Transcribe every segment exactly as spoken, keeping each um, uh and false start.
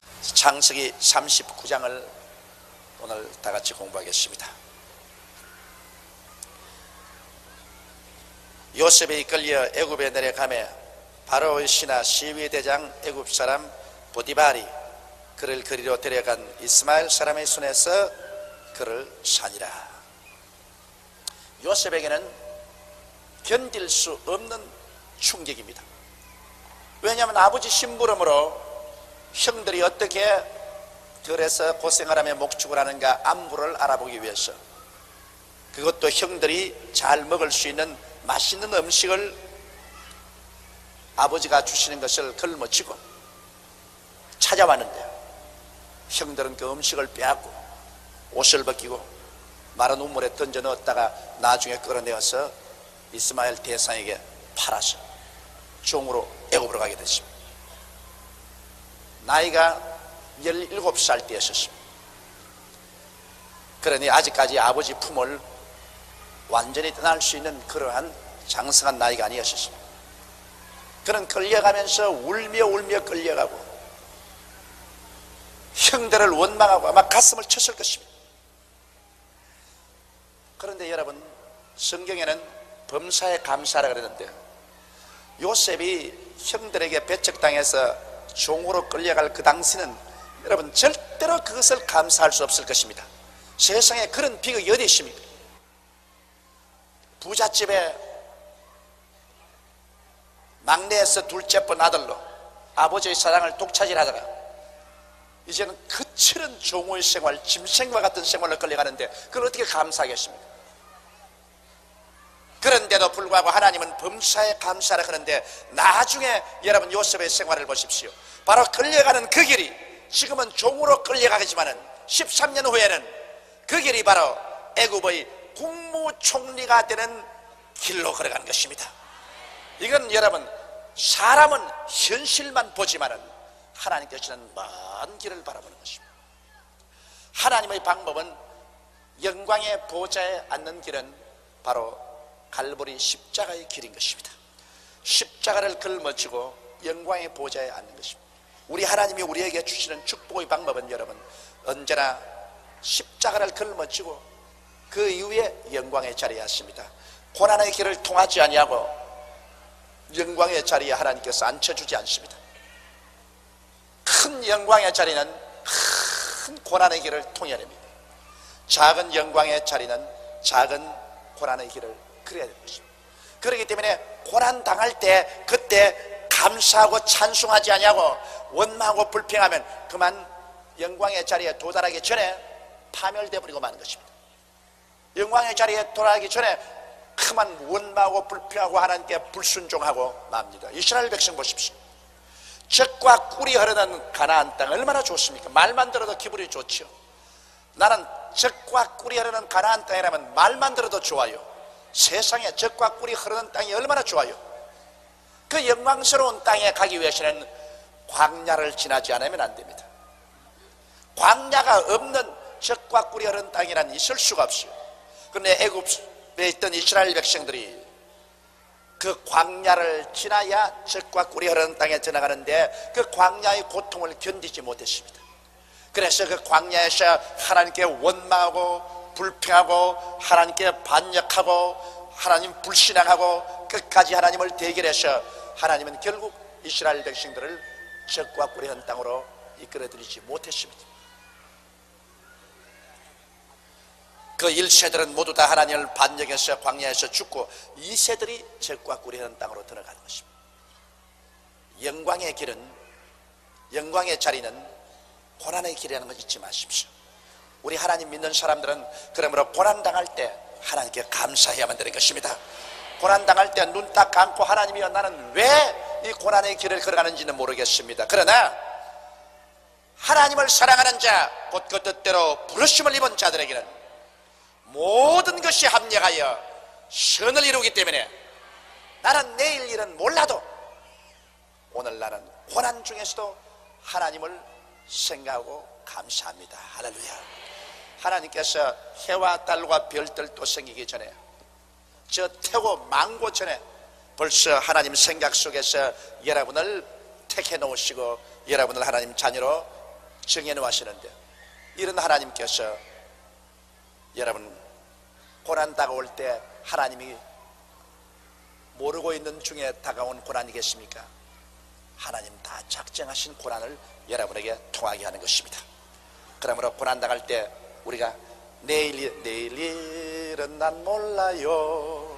창세기 삼십구 장을 오늘 다 같이 공부하겠습니다. 요셉이 이끌려 애굽에 내려가매 바로의 신하 시위 대장 애굽 사람 보디발이 그를 그리로 데려간 이스마엘 사람의 손에서 그를 산이라. 요셉에게는 견딜 수 없는 충격입니다. 왜냐하면 아버지 심부름으로 형들이 어떻게 들에서 고생을 하며 목축을 하는가 안부를 알아보기 위해서, 그것도 형들이 잘 먹을 수 있는 맛있는 음식을 아버지가 주시는 것을 걸머치고 찾아왔는데, 형들은 그 음식을 빼앗고 옷을 벗기고 마른 우물에 던져 넣었다가 나중에 끌어내어서 이스마엘 대상에게 팔아서 종으로 애굽으로 가게 됐습니다. 나이가 열일곱 살 때였습니다. 그러니 아직까지 아버지 품을 완전히 떠날 수 있는 그러한 장성한 나이가 아니었습니다. 그는 끌려가면서 울며 울며 끌려가고 형들을 원망하고 아마 가슴을 쳤을 것입니다. 그런데 여러분, 성경에는 범사에 감사하라 그러는데, 요셉이 형들에게 배척당해서 종으로 끌려갈 그 당시는 여러분 절대로 그것을 감사할 수 없을 것입니다. 세상에 그런 비극이 어디 있습니까? 부잣집에 막내에서 둘째번 아들로 아버지의 사랑을 독차지하다가 이제는 거칠은 종의 생활, 짐승과 같은 생활로 끌려가는데 그걸 어떻게 감사하겠습니까? 그런데도 불구하고 하나님은 범사에 감사하라 하는데, 나중에 여러분 요셉의 생활을 보십시오. 바로 끌려가는 그 길이, 지금은 종으로 끌려가겠지만은 십삼 년 후에는 그 길이 바로 애굽의 국무총리가 되는 길로 걸어가는 것입니다. 이건 여러분 사람은 현실만 보지만은 하나님께서는 먼 길을 바라보는 것입니다. 하나님의 방법은 영광의 보좌에 앉는 길은 바로 갈보리 십자가의 길인 것입니다. 십자가를 걸머지고 영광의 보좌에 앉는 것입니다. 우리 하나님이 우리에게 주시는 축복의 방법은 여러분 언제나 십자가를 걸머지고 그 이후에 영광의 자리에 앉습니다. 고난의 길을 통하지 아니하고 영광의 자리에 하나님께서 앉혀주지 않습니다. 큰 영광의 자리는 큰 고난의 길을 통해냅니다. 작은 영광의 자리는 작은 고난의 길을 그래야 되는 것입니다. 그렇기 때문에 고난 당할 때 그때 감사하고 찬송하지 아니하고 원망하고 불평하면 그만 영광의 자리에 도달하기 전에 파멸되어 버리고 마는 것입니다. 영광의 자리에 도달하기 전에 그만 원망하고 불평하고 하나님께 불순종하고 맙니다. 이스라엘 백성 보십시오. 젖과 꿀이 흐르는 가나안 땅 얼마나 좋습니까? 말만 들어도 기분이 좋죠. 나는 젖과 꿀이 흐르는 가나안 땅이라면 말만 들어도 좋아요. 세상에 젖과 꿀이 흐르는 땅이 얼마나 좋아요. 그 영광스러운 땅에 가기 위해서는 광야를 지나지 않으면 안 됩니다. 광야가 없는 젖과 꿀이 흐르는 땅이란 있을 수가 없어요. 그런데 애굽에 있던 이스라엘 백성들이 그 광야를 지나야 젖과 꿀이 흐르는 땅에 지나가는데 그 광야의 고통을 견디지 못했습니다. 그래서 그 광야에서 하나님께 원망하고 불평하고 하나님께 반역하고 하나님 불신앙하고 끝까지 하나님을 대결해서 하나님은 결국 이스라엘 백성들을 젖과 꿀이 흐르는 땅으로 이끌어들이지 못했습니다. 그 일 세들은 모두 다 하나님을 반역해서 광야에서 죽고 이 세들이 젖과 꿀이 흐르는 땅으로 들어가는 것입니다. 영광의 길은, 영광의 자리는 고난의 길이라는 걸 잊지 마십시오. 우리 하나님 믿는 사람들은 그러므로 고난당할 때 하나님께 감사해야만 되는 것입니다. 고난당할 때 눈 딱 감고 하나님이여 나는 왜 이 고난의 길을 걸어가는지는 모르겠습니다. 그러나 하나님을 사랑하는 자, 곧 그 뜻대로 부르심을 입은 자들에게는 모든 것이 합력하여 선을 이루기 때문에 나는 내일 일은 몰라도 오늘 나는 고난 중에서도 하나님을 생각하고 감사합니다. 할렐루야. 하나님께서 해와 달과 별들도 생기기 전에, 저 태고 망고 전에 벌써 하나님 생각 속에서 여러분을 택해 놓으시고 여러분을 하나님 자녀로 정해놓으시는데, 이런 하나님께서 여러분 고난 다가올 때 하나님이 모르고 있는 중에 다가온 고난이 겠습니까? 하나님 다 작정하신 고난을 여러분에게 통하게 하는 것입니다. 그러므로 고난 당할 때 우리가 내일, 내일 일은 난 몰라요,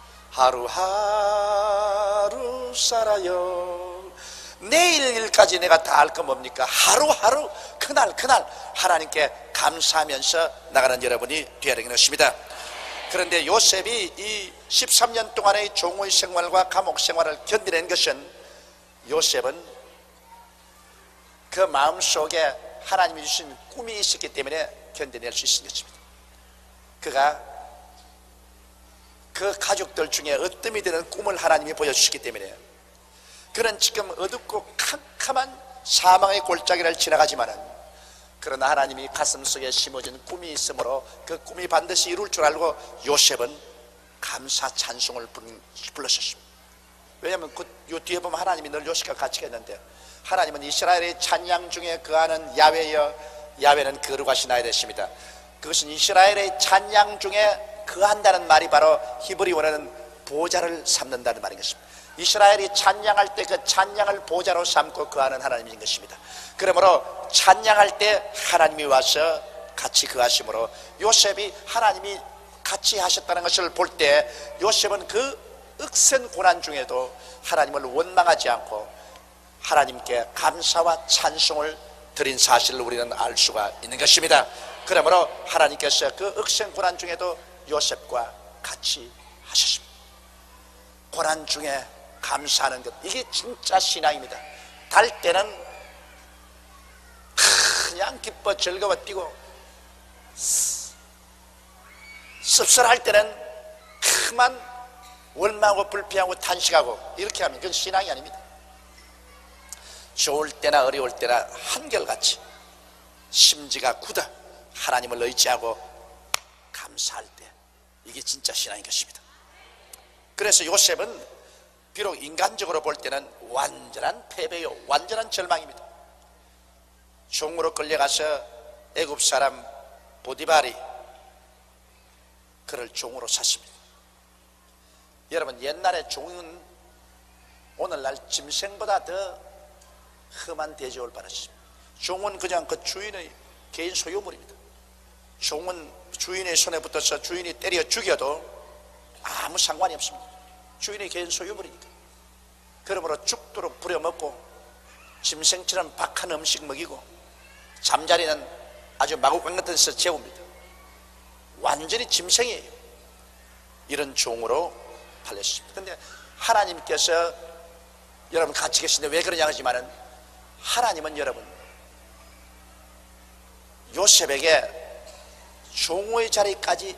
하루하루 살아요. 내일 일까지 내가 다 할 거 뭡니까? 하루하루 그날 그날 하나님께 감사하면서 나가는 여러분이 되어야 되는 것입니다. 그런데 요셉이 이 십삼 년 동안의 종의 생활과 감옥 생활을 견디는 것은, 요셉은 그 마음속에 하나님이 주신 꿈이 있었기 때문에 견뎌낼 수 있는 것입니다. 그가 그 가족들 중에 으뜸이 되는 꿈을 하나님이 보여주셨기 때문에, 그는 지금 어둡고 캄캄한 사망의 골짜기를 지나가지만은, 그러나 하나님이 가슴속에 심어진 꿈이 있으므로 그 꿈이 반드시 이룰 줄 알고 요셉은 감사 찬송을 불렀었습니다. 왜냐하면 그 요 뒤에 보면 하나님이 늘 요셉과 같이 했는데, 하나님은 이스라엘의 찬양 중에 거하는 야훼여, 야훼는 거룩하신 아이 되십니다. 그것은 이스라엘의 찬양 중에 거한다는 말이 바로 히브리어로는 보좌를 삼는다는 말인 것입니다. 이스라엘이 찬양할 때 그 찬양을 보좌로 삼고 거하는 하나님인 것입니다. 그러므로 찬양할 때 하나님이 와서 같이 거하심으로, 요셉이 하나님이 같이 하셨다는 것을 볼 때 요셉은 그 억센 고난 중에도 하나님을 원망하지 않고 하나님께 감사와 찬송을 드린 사실을 우리는 알 수가 있는 것입니다. 그러므로 하나님께서 그 억센 고난 중에도 요셉과 같이 하셨습니다. 고난 중에 감사하는 것, 이게 진짜 신앙입니다. 달 때는 그냥 기뻐 즐거워 뛰고, 씁쓸할 때는 그만 원망하고 불평하고 탄식하고, 이렇게 하면 그건 신앙이 아닙니다. 좋을 때나 어려울 때나 한결같이 심지가 굳어 하나님을 의지하고 감사할 때, 이게 진짜 신앙인 것입니다. 그래서 요셉은 비록 인간적으로 볼 때는 완전한 패배요, 완전한 절망입니다. 종으로 끌려가서 애굽 사람 보디발이 그를 종으로 샀습니다. 여러분, 옛날에 종은 오늘날 짐승보다 더 험한 대접을 받았습니다. 종은 그냥 그 주인의 개인 소유물입니다. 종은 주인의 손에 붙어서 주인이 때려 죽여도 아무 상관이 없습니다. 주인의 개인 소유물이니까. 그러므로 죽도록 부려먹고 짐승처럼 박한 음식 먹이고 잠자리는 아주 마구간 같은 데서 재웁니다. 완전히 짐승이에요. 이런 종으로 팔렸습니다. 그런데 하나님께서, 여러분 같이 계신데 왜 그러냐 하지만은, 하나님은 여러분 요셉에게 종의 자리까지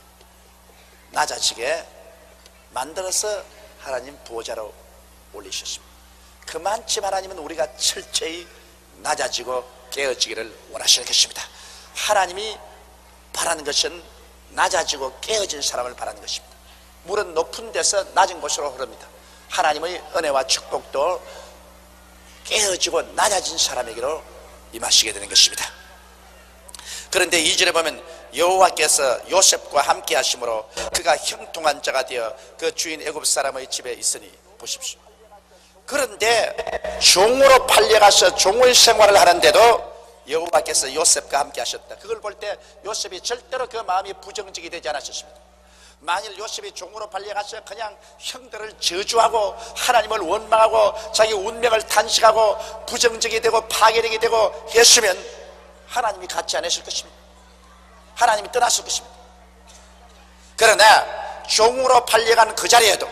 낮아지게 만들어서 하나님 보호자로 올리셨습니다. 그만큼 하나님은 우리가 철저히 낮아지고 깨어지기를 원하시는 것입니다. 하나님이 바라는 것은 낮아지고 깨어진 사람을 바라는 것입니다. 물은 높은 데서 낮은 곳으로 흐릅니다. 하나님의 은혜와 축복도 깨어지고 낮아진 사람에게로 임하시게 되는 것입니다. 그런데 이 절에 보면 여호와께서 요셉과 함께 하심으로 그가 형통한 자가 되어 그 주인 애굽 사람의 집에 있으니, 보십시오. 그런데 종으로 팔려가서 종의 생활을 하는데도 여호와께서 요셉과 함께 하셨다. 그걸 볼 때 요셉이 절대로 그 마음이 부정직이 되지 않았습니다. 만일 요셉이 종으로 팔려가서 그냥 형들을 저주하고 하나님을 원망하고 자기 운명을 탄식하고 부정적이 되고 파괴력이 되고 했으면 하나님이 같이 안 했을 것입니다. 하나님이 떠났을 것입니다. 그러나 종으로 팔려간 그 자리에도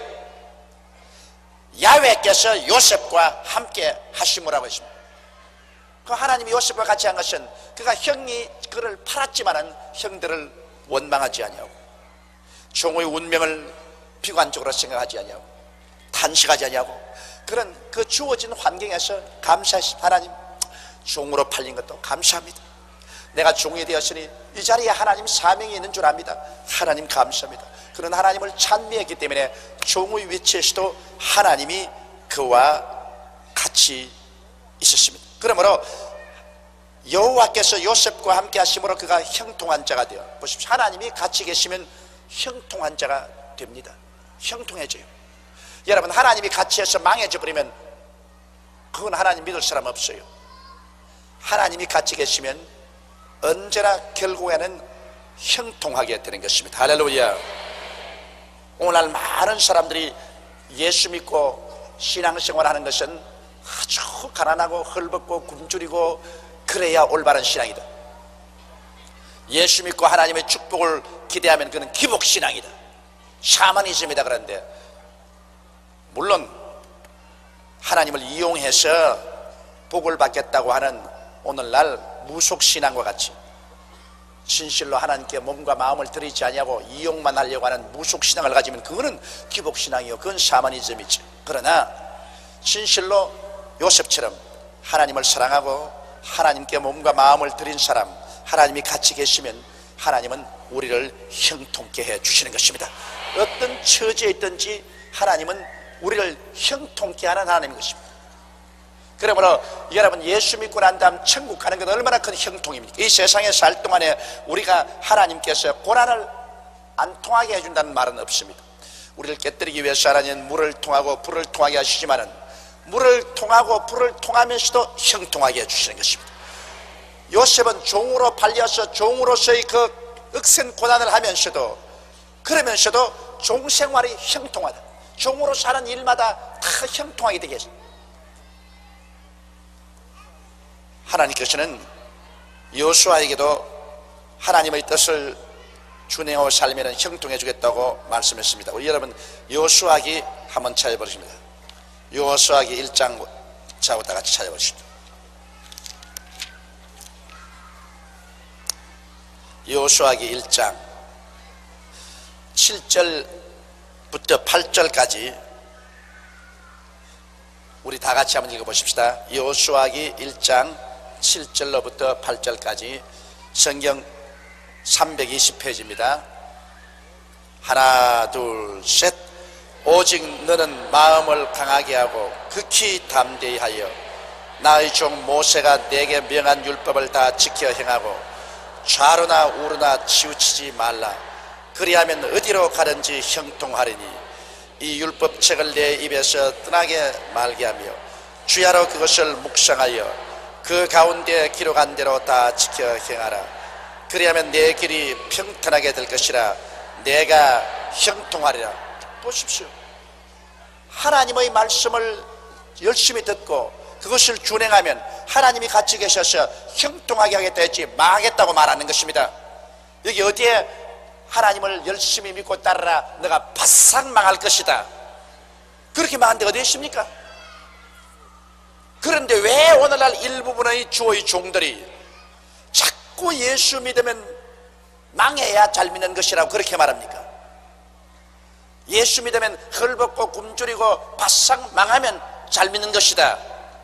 야훼께서 요셉과 함께 하심으라고 했습니다. 그 하나님이 요셉과 같이 한 것은 그가 형이 그를 팔았지만은 형들을 원망하지 아니하고 종의 운명을 비관적으로 생각하지 아니하고 탄식하지 아니하고 그런 그 주어진 환경에서 감사하십니다. 하나님, 종으로 팔린 것도 감사합니다. 내가 종이 되었으니 이 자리에 하나님 사명이 있는 줄 압니다. 하나님 감사합니다. 그런 하나님을 찬미했기 때문에 종의 위치에서도 하나님이 그와 같이 있었습니다. 그러므로 여호와께서 요셉과 함께 하심으로 그가 형통한 자가 되어, 보십시오. 하나님이 같이 계시면 형통한 자가 됩니다. 형통해져요. 여러분, 하나님이 같이 해서 망해져 버리면 그건 하나님 믿을 사람 없어요. 하나님이 같이 계시면 언제나 결국에는 형통하게 되는 것입니다. 할렐루야. 오늘날 많은 사람들이 예수 믿고 신앙생활하는 것은 아주 가난하고 헐벗고 굶주리고 그래야 올바른 신앙이다. 예수 믿고 하나님의 축복을 기대하면 그는 기복신앙이다, 샤머니즘이다. 그런데 물론 하나님을 이용해서 복을 받겠다고 하는 오늘날 무속신앙과 같이 진실로 하나님께 몸과 마음을 드리지 아니하고 이용만 하려고 하는 무속신앙을 가지면 그거는 기복신앙이요, 그건 샤머니즘이죠. 그러나 진실로 요셉처럼 하나님을 사랑하고 하나님께 몸과 마음을 드린 사람, 하나님이 같이 계시면 하나님은 우리를 형통케 해 주시는 것입니다. 어떤 처지에 있든지 하나님은 우리를 형통케 하는 하나님인 것입니다. 그러므로 여러분, 예수 믿고 난 다음 천국 가는 건 얼마나 큰 형통입니까? 이 세상에 살 동안에 우리가 하나님께서 고난을 안 통하게 해준다는 말은 없습니다. 우리를 깨뜨리기 위해서 하나님은 물을 통하고 불을 통하게 하시지만은 물을 통하고 불을 통하면서도 형통하게 해주시는 것입니다. 요셉은 종으로 팔려서 종으로서의 그 억센 고난을 하면서도, 그러면서도 종생활이 형통하다, 종으로 사는 일마다 다 형통하게 되게 했습니다. 하나님께서는 여호수아에게도 하나님의 뜻을 준행하고 살면 형통해 주겠다고 말씀했습니다. 우리 여러분, 여호수아기 한번 찾아보십니다. 여호수아기 일 장 저하고 다 같이 찾아보시죠. 여호수아기 일 장 칠 절부터 팔 절까지 우리 다 같이 한번 읽어보십시다. 여호수아기 일 장 칠 절로부터 팔 절까지 성경 삼백이십 페이지입니다. 하나 둘 셋. 오직 너는 마음을 강하게 하고 극히 담대히 하여 나의 종 모세가 내게 명한 율법을 다 지켜 행하고 좌로나 우로나 치우치지 말라. 그리하면 어디로 가든지 형통하리니 이 율법책을 내 입에서 떠나게 말게 하며 주야로 그것을 묵상하여 그 가운데 기록한 대로 다 지켜 행하라. 그리하면 내 길이 평탄하게 될 것이라. 내가 형통하리라. 보십시오. 하나님의 말씀을 열심히 듣고 그것을 준행하면 하나님이 같이 계셔서 형통하게 하겠다 했지 망하겠다고 말하는 것입니다. 여기 어디에 하나님을 열심히 믿고 따르라 너가 바싹 망할 것이다, 그렇게 말한 데가 어디 있습니까? 그런데 왜 오늘날 일부분의 주의 종들이 자꾸 예수 믿으면 망해야 잘 믿는 것이라고 그렇게 말합니까? 예수 믿으면 헐벗고 굶주리고 바싹 망하면 잘 믿는 것이다.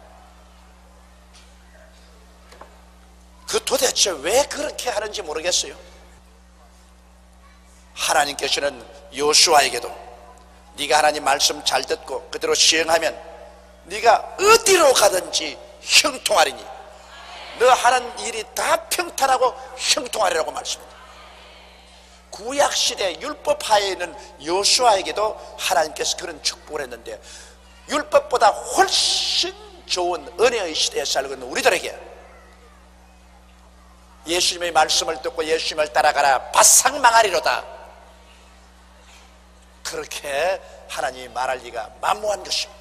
그 도대체 왜 그렇게 하는지 모르겠어요. 하나님께서는 여호수아에게도 네가 하나님 말씀 잘 듣고 그대로 시행하면 네가 어디로 가든지 형통하리니 너 하는 일이 다 평탄하고 형통하리라고 말씀합니다. 구약시대 율법하에 있는 여호수아에게도 하나님께서 그런 축복을 했는데 율법보다 훨씬 좋은 은혜의 시대에 살고 있는 우리들에게 예수님의 말씀을 듣고 예수님을 따라가라 바싹 망하리로다, 그렇게 하나님이 말할 리가 만무한 것입니다.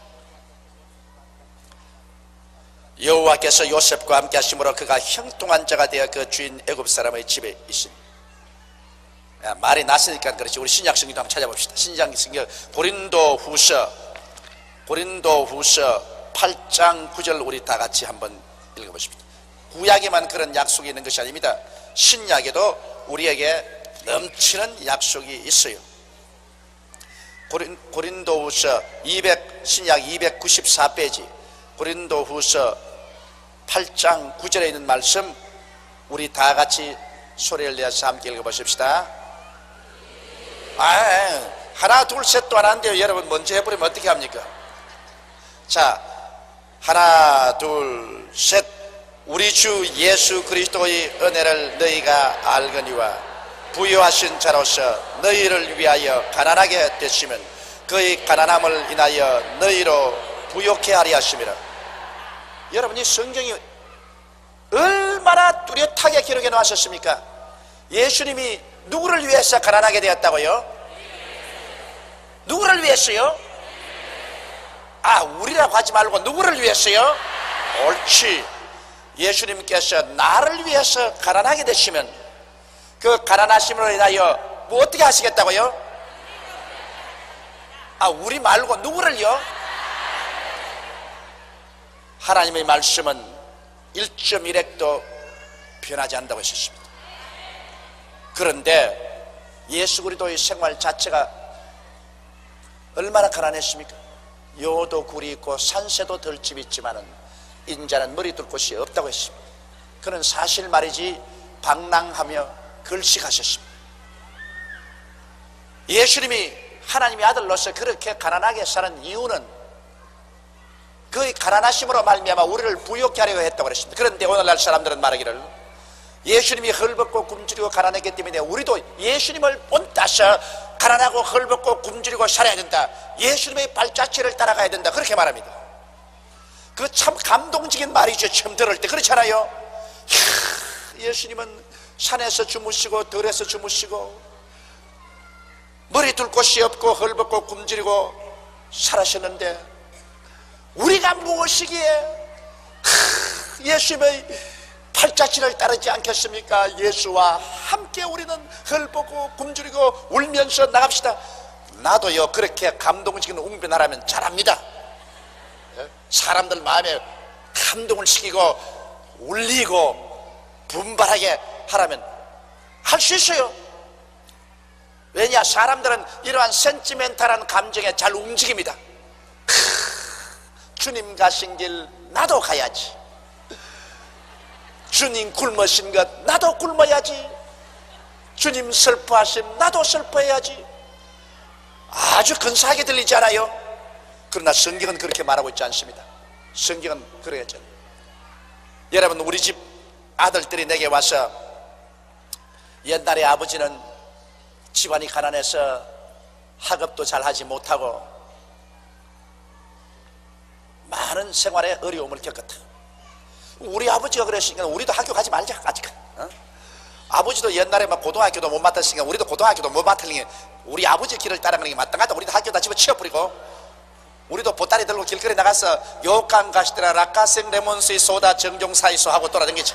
여호와께서 요셉과 함께 하심으로 그가 형통한 자가 되어 그 주인 애굽 사람의 집에 있으니. 말이 났으니까 그렇지. 우리 신약 성경도 한번 찾아봅시다. 신약 성경 고린도 후서 고린도 후서 팔 장 구 절 우리 다 같이 한번 읽어보십시다. 구약에만 그런 약속이 있는 것이 아닙니다. 신약에도 우리에게 넘치는 약속이 있어요. 고린, 고린도 후서 이백, 신약 이백구십사 페이지 고린도 후서 팔 장 구 절에 있는 말씀 우리 다 같이 소리를 내서 함께 읽어보십시다. 아, 하나 둘 셋도 안 하는데요. 여러분 먼저 해버리면 어떻게 합니까? 자, 하나 둘 셋. 우리 주 예수 그리스도의 은혜를 너희가 알거니와 부유하신 자로서 너희를 위하여 가난하게 되시면 그의 가난함을 인하여 너희로 부욕해 하리 하심이라. 여러분, 이 성경이 얼마나 뚜렷하게 기록해 놓으셨습니까? 예수님이 누구를 위해서 가난하게 되었다고요? 누구를 위해서요? 아, 우리라고 하지 말고 누구를 위해서요? 옳지. 예수님께서 나를 위해서 가난하게 되시면 그 가난하심으로 인하여 뭐 어떻게 하시겠다고요? 아, 우리 말고 누구를요? 하나님의 말씀은 일 점 일 핵도 변하지 않는다고 하셨습니다. 그런데 예수 그리스도의 생활 자체가 얼마나 가난했습니까? 여호도 굴이 있고 산새도 덜집이 있지만은 인자는 머리 둘 곳이 없다고 했습니다. 그는 사실 말이지 방랑하며 걸식하셨습니다. 예수님이 하나님의 아들로서 그렇게 가난하게 사는 이유는 그의 가난하심으로 말미암아 우리를 부욕케 하려고 했다고 그랬습니다. 그런데 오늘날 사람들은 말하기를 예수님이 헐벗고 굶주리고 가난했기 때문에 우리도 예수님을 본따서 가난하고 헐벗고 굶주리고 살아야 된다, 예수님의 발자취를 따라가야 된다, 그렇게 말합니다. 그 참 감동적인 말이죠. 처음 들을 때 그렇잖아요. 이야, 예수님은 산에서 주무시고 들에서 주무시고 머리 둘 곳이 없고 헐벗고 굶주리고 살아셨는데 우리가 무엇이기에 예수님의 팔자취를 따르지 않겠습니까? 예수와 함께 우리는 헐벗고 굶주리고 울면서 나갑시다. 나도요 그렇게 감동적인 웅변하라면 잘합니다. 사람들 마음에 감동을 시키고 울리고 분발하게 하라면 할 수 있어요. 왜냐? 사람들은 이러한 센티멘탈한 감정에 잘 움직입니다. 주님 가신 길 나도 가야지, 주님 굶으신 것 나도 굶어야지, 주님 슬퍼하심 나도 슬퍼해야지. 아주 근사하게 들리지 않아요? 그러나 성경은 그렇게 말하고 있지 않습니다. 성경은 그래야죠. 여러분, 우리 집 아들들이 내게 와서 옛날에 아버지는 집안이 가난해서 학업도 잘 하지 못하고 많은 생활에 어려움을 겪었다. 우리 아버지가 그랬으니까 우리도 학교 가지 말자. 아직 어? 아버지도 옛날에 막 고등학교도 못 맡았으니까 우리도 고등학교도 못 맡으니 우리 아버지 길을 따라가는 게 마땅하다. 우리도 학교 다 집어치워버리고 우리도 보따리 들고 길거리 나가서 요강 가시더라 락가생 레몬스의 소다 정종사이소 하고 돌아다니죠.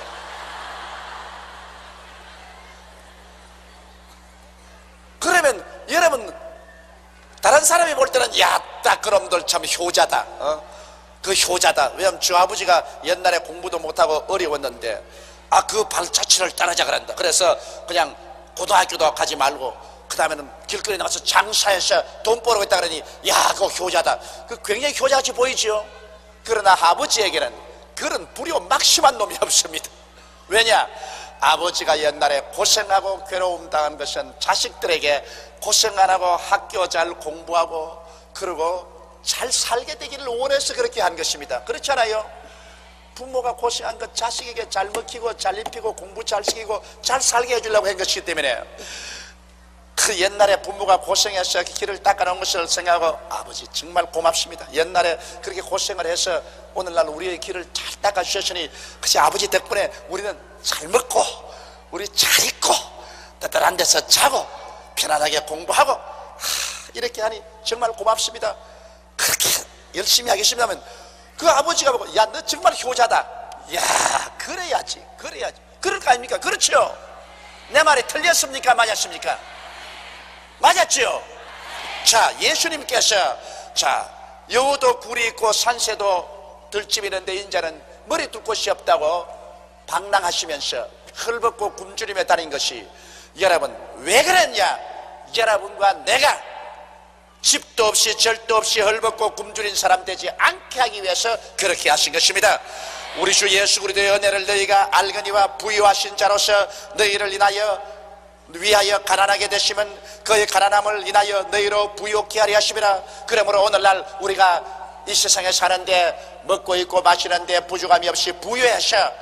그러면 여러분, 다른 사람이 볼 때는 야따 그놈들 참 효자다, 어? 그 효자다. 왜냐면 주 아버지가 옛날에 공부도 못하고 어려웠는데 아, 그 발자취를 따르자 그런다. 그래서 그냥 고등학교도 가지 말고 그 다음에는 길거리 나가서 장사해서 돈 벌고 있다 그러니 야, 그거 효자다. 그 굉장히 효자같이 보이죠. 그러나 아버지에게는 그런 불효 막심한 놈이 없습니다. 왜냐? 아버지가 옛날에 고생하고 괴로움 당한 것은 자식들에게 고생 안 하고 학교 잘 공부하고 그러고 잘 살게 되기를 원해서 그렇게 한 것입니다. 그렇잖아요. 부모가 고생한 것 자식에게 잘 먹히고 잘 입히고 공부 잘 시키고 잘 살게 해주려고 한 것이기 때문에 그 옛날에 부모가 고생해서 길을 닦아놓은 것을 생각하고 아버지 정말 고맙습니다. 옛날에 그렇게 고생을 해서 오늘날 우리의 길을 잘 닦아주셨으니 그치 아버지 덕분에 우리는 잘 먹고 우리 잘 입고 따뜻한 데서 자고 편안하게 공부하고 하, 이렇게 하니 정말 고맙습니다. 그렇게 열심히 하겠습니다 하면 그 아버지가 보고 야, 너 정말 효자다. 야, 그래야지 그래야지 그럴 거 아닙니까? 그렇죠? 내 말이 틀렸습니까? 맞았습니까? 맞았죠? 자, 예수님께서 자 여우도 굴이 있고 산새도 들집이 있는데 인자는 머리 둘 곳이 없다고 방랑하시면서 헐벗고 굶주리며 다닌 것이 여러분 왜 그랬냐? 여러분과 내가 집도 없이 절도 없이 헐벗고 굶주린 사람 되지 않게 하기 위해서 그렇게 하신 것입니다. 우리 주 예수 그리스도의 은혜를 너희가 알거니와 부유하신 자로서 너희를 인하여 위하여 가난하게 되시면 그의 가난함을 인하여 너희로 부욕케 하려 하심이라. 그러므로 오늘날 우리가 이 세상에 사는데 먹고 입고 마시는데 부족함이 없이 부유해서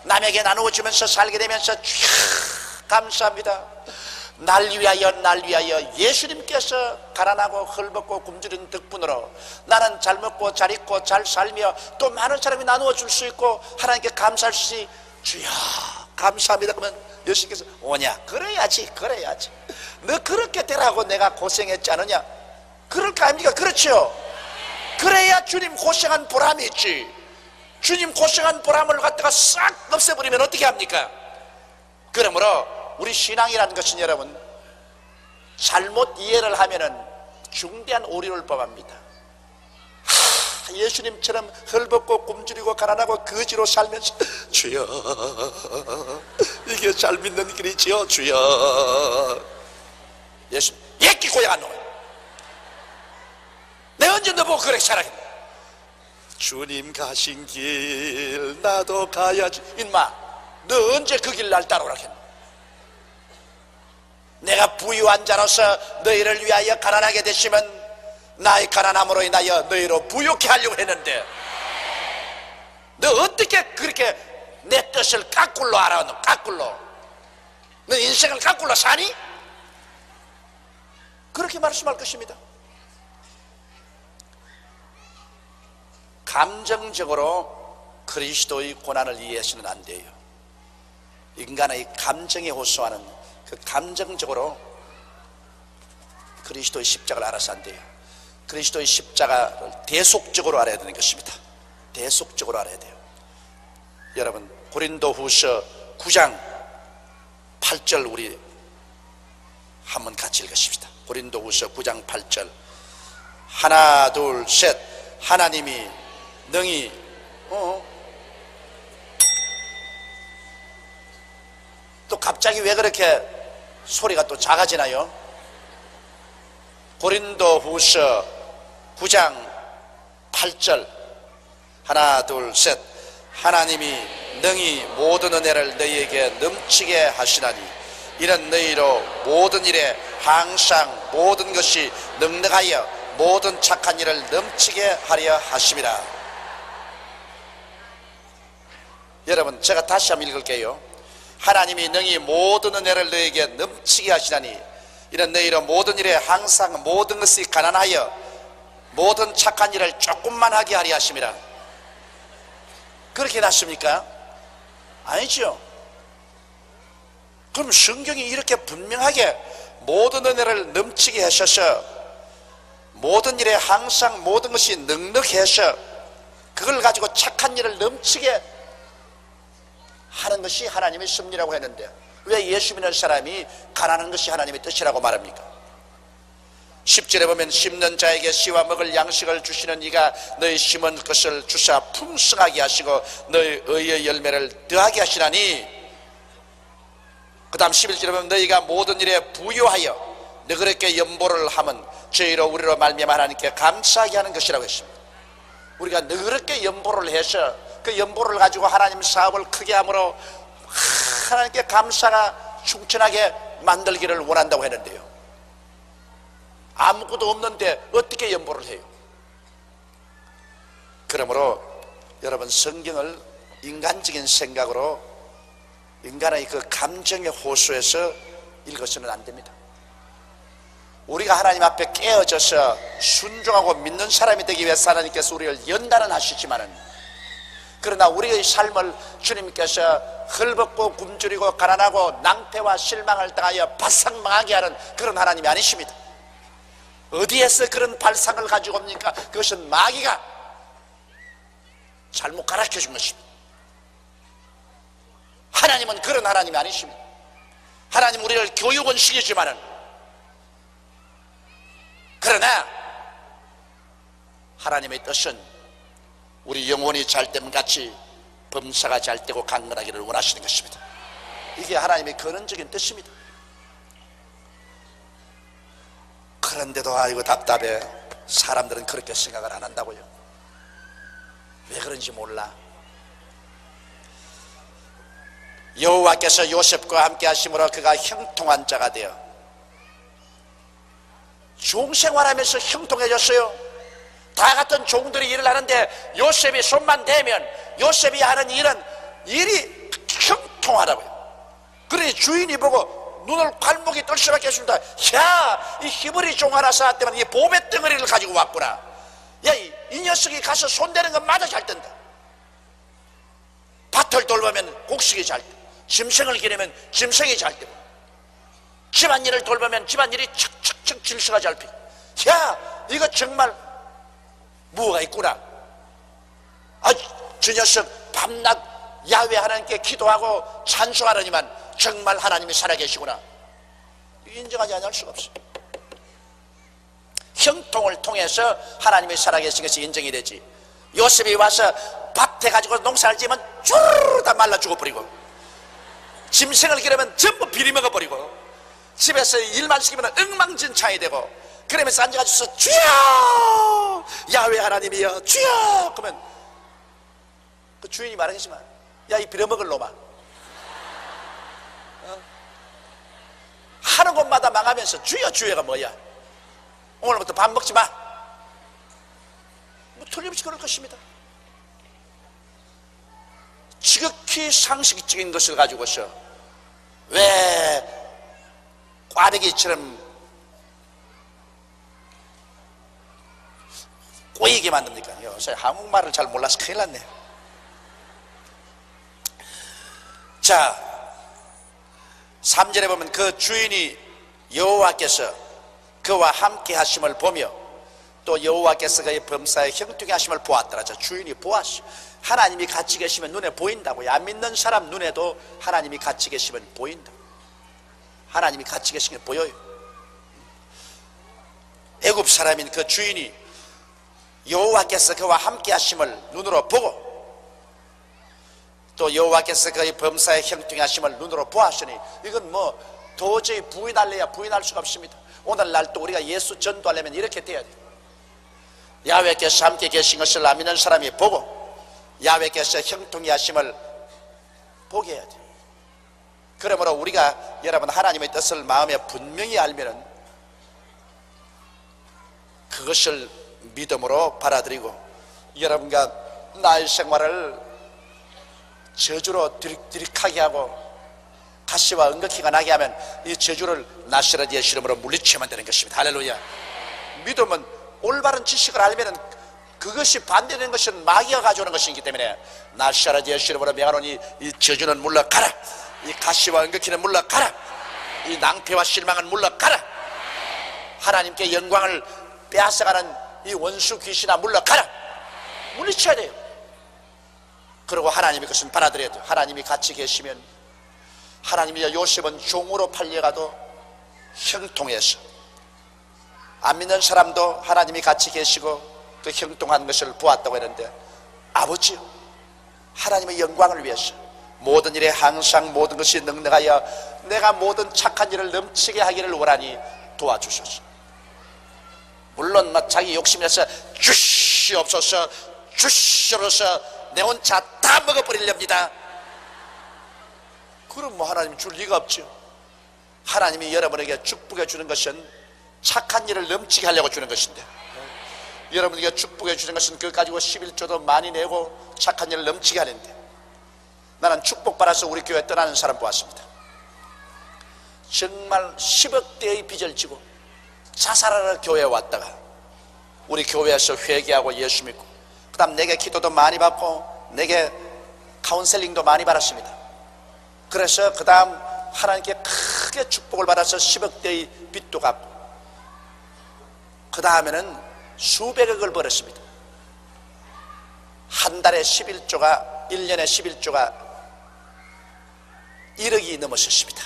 남에게 나누어 주면서 살게 되면서 주여 감사합니다. 날 위하여 날 위하여 예수님께서 가난하고 헐벗고 굶주린 덕분으로 나는 잘 먹고 잘 입고 잘 살며 또 많은 사람이 나누어 줄 수 있고 하나님께 감사할 수 있으니 주여 감사합니다. 그러면 예수님께서 오냐? 그래야지 그래야지 너 그렇게 되라고 내가 고생했지 않느냐? 그럴 거 아닙니까? 그렇죠? 그래야 주님 고생한 보람이 있지. 주님 고생한 보람을 갖다가 싹 없애버리면 어떻게 합니까? 그러므로 우리 신앙이라는 것은 여러분 잘못 이해를 하면은 중대한 오류를 범합니다. 하, 예수님처럼 헐벗고 굶주리고 가난하고 거지로 살면서 주여 이게 잘 믿는 길이지요 주여. 예수 예끼 고양한 놈 내가 언제 너 보고 그렇게 살아겠냐? 주님 가신 길 나도 가야지. 인마 너 언제 그 길 날 따라오라 했나? 내가 부유한 자로서 너희를 위하여 가난하게 되시면 나의 가난함으로 인하여 너희로 부유케 하려고 했는데 너 어떻게 그렇게 내 뜻을 까꿀로 알아? 너 까꿀로 너 인생을 까꿀로 사니? 그렇게 말씀할 것입니다. 감정적으로 그리스도의 고난을 이해해서는 안 돼요. 인간의 감정에 호소하는 그 감정적으로 그리스도의 십자가를 알아서 안 돼요. 그리스도의 십자가를 대속적으로 알아야 되는 것입니다. 대속적으로 알아야 돼요. 여러분 고린도후서 구 장 팔 절 우리 한번 같이 읽으십시다. 고린도후서 구 장 팔 절 하나 둘 셋 하나님이 능히 어? 또 갑자기 왜 그렇게 소리가 또 작아지나요? 고린도후서 구 장 팔 절 하나 둘 셋 하나님이 능히 모든 은혜를 너희에게 넘치게 하시나니 이는 너희로 모든 일에 항상 모든 것이 넉넉하여 모든 착한 일을 넘치게 하려 하심이라. 여러분 제가 다시 한번 읽을게요. 하나님이 능히 모든 은혜를 너희에게 넘치게 하시나니 이는 너희로 모든 일에 항상 모든 것이 가난하여 모든 착한 일을 조금만 하게 하려 하심이라. 그렇게 해놨습니까? 아니죠. 그럼 성경이 이렇게 분명하게 모든 은혜를 넘치게 하셔서 모든 일에 항상 모든 것이 넉넉해서 그걸 가지고 착한 일을 넘치게 하는 것이 하나님의 섭리라고 했는데 왜 예수 믿는 사람이 가난한 것이 하나님의 뜻이라고 말합니까? 십 절에 보면 심는 자에게 씨와 먹을 양식을 주시는 이가 너희 심은 것을 주사 풍성하게 하시고 너희 의의 열매를 더하게 하시나니 그 다음 십일 절에 보면 너희가 모든 일에 부유하여 너그럽게 연보를 하면 저희로 우리로 말미암아 하나님께 감사하게 하는 것이라고 했습니다. 우리가 너그럽게 연보를 해서 그 연보를 가지고 하나님 사업을 크게 함으로 하나님께 감사가 충천하게 만들기를 원한다고 했는데요, 아무것도 없는데 어떻게 연보를 해요? 그러므로 여러분 성경을 인간적인 생각으로 인간의 그 감정에 호소해서 읽어서는 안 됩니다. 우리가 하나님 앞에 깨어져서 순종하고 믿는 사람이 되기 위해서 하나님께서 우리를 연단은 하시지만은, 그러나 우리의 삶을 주님께서 헐벗고 굶주리고 가난하고 낭패와 실망을 당하여 바싹 망하게 하는 그런 하나님이 아니십니다. 어디에서 그런 발상을 가지고 옵니까? 그것은 마귀가 잘못 가르쳐 준 것입니다. 하나님은 그런 하나님이 아니십니다. 하나님 우리를 교육은 시키지만은, 그러나 하나님의 뜻은 우리 영혼이 잘됨 같이 범사가 잘되고 강건하기를 원하시는 것입니다. 이게 하나님의 근원적인 뜻입니다. 그런데도 아이고 답답해. 사람들은 그렇게 생각을 안 한다고요. 왜 그런지 몰라. 여호와께서 요셉과 함께 하심으로 그가 형통한 자가 되어 종생활하면서 형통해졌어요. 다 같은 종들이 일을 하는데 요셉이 손만 대면 요셉이 하는 일은 일이 형통하라고요. 그러니 주인이 보고 눈을 관목이 뜰 수밖에 없습니다. 야, 이 히브리 종 하나 쌓았더만 이 보배 덩어리를 가지고 왔구나. 야, 이, 이 녀석이 가서 손대는 것마다 잘 뜬다. 밭을 돌보면 곡식이 잘 뜨고, 짐승을 기르면 짐승이 잘 뜨고, 집안일을 돌보면 집안일이 척척척 질서가 잘 피고. 야, 이거 정말 무엇가 있구나. 아, 저 녀석 밤낮 야훼 하나님께 기도하고 찬송하려니만 정말 하나님이 살아계시구나. 인정하지 않을 수가 없어요. 형통을 통해서 하나님이 살아계신 것이 인정이 되지. 요셉이 와서 밭에 가지고 농사를 지으면 쭈르르 다 말라 죽어버리고, 짐승을 기르면 전부 비리먹어버리고, 집에서 일만 시키면 엉망진창이 되고, 그러면서 앉아가지고 주여 야훼 하나님이여 주여 그러면 그 주인이 말하겠지만, 야, 이 빌어먹을 놈아, 어? 하는 곳마다 망하면서 주여 주여가 뭐야, 오늘부터 밥 먹지 마, 뭐 틀림없이 그럴 것입니다. 지극히 상식적인 것을 가지고서 왜 꽈배기처럼 꼬이게 만듭니까? 요새 한국말을 잘 몰라서 큰일 났네요. 자, 삼 절에 보면 그 주인이 여호와께서 그와 함께 하심을 보며 또 여호와께서 그의 범사에 형통케 하심을 보았더라. 자, 주인이 보았어. 하나님이 같이 계시면 눈에 보인다고요. 안 믿는 사람 눈에도 하나님이 같이 계시면 보인다. 하나님이 같이 계시면 보여요. 애굽 사람인 그 주인이 여호와께서 그와 함께 하심을 눈으로 보고 또 여호와께서 그의 범사에 형통케 하심을 눈으로 보았으니, 이건 뭐 도저히 부인할래야 부인할 수가 없습니다. 오늘날 또 우리가 예수 전도하려면 이렇게 돼야 돼요. 야훼께서 함께 계신 것을 안 믿는 사람이 보고 야훼께서 형통케 하심을 보게 해야 돼요. 그러므로 우리가 여러분 하나님의 뜻을 마음에 분명히 알면은 그것을 믿음으로 받아들이고, 여러분과 나의 생활을 저주로 드릭드릭하게 하고 가시와 은극히가 나게 하면 이 저주를 나시라지의 시름으로 물리쳐야만 되는 것입니다. 할렐루야. 믿음은 올바른 지식을 알면은 그것이 반대되는 것은 마귀가 가져오는 것이기 때문에 나시라지의 시름으로 명하노니 이 저주는 물러가라, 이 가시와 은극히는 물러가라, 이 낭패와 실망은 물러가라, 하나님께 영광을 빼앗아가는 이 원수 귀신아 물러가라, 물리쳐야 돼요. 그리고 하나님의 것은 받아들여야 돼요. 하나님이 같이 계시면, 하나님이 요셉은 종으로 팔려가도 형통해서, 안 믿는 사람도 하나님이 같이 계시고 그 형통한 것을 보았다고 했는데, 아버지요, 하나님의 영광을 위해서 모든 일에 항상 모든 것이 능력하여 내가 모든 착한 일을 넘치게 하기를 원하니 도와주소서. 물론 막 자기 욕심에서 주시옵소서 주시옵소서 내 혼자 다 먹어버리렵니다. 그럼 뭐 하나님 줄 리가 없죠. 하나님이 여러분에게 축복해 주는 것은 착한 일을 넘치게 하려고 주는 것인데, 여러분에게 축복해 주는 것은 그거 가지고 십일조도 많이 내고 착한 일을 넘치게 하는데, 나는 축복받아서 우리 교회 떠나는 사람 보았습니다. 정말 십억 대의 빚을 지고 자살하러 교회에 왔다가 우리 교회에서 회개하고 예수 믿고, 그 다음 내게 기도도 많이 받고 내게 카운셀링도 많이 받았습니다. 그래서 그 다음 하나님께 크게 축복을 받아서 십억 대의 빚도 갚고, 그 다음에는 수백억을 벌었습니다. 한 달에 십일조가, 일 년에 십일조가 일억이 넘었었습니다.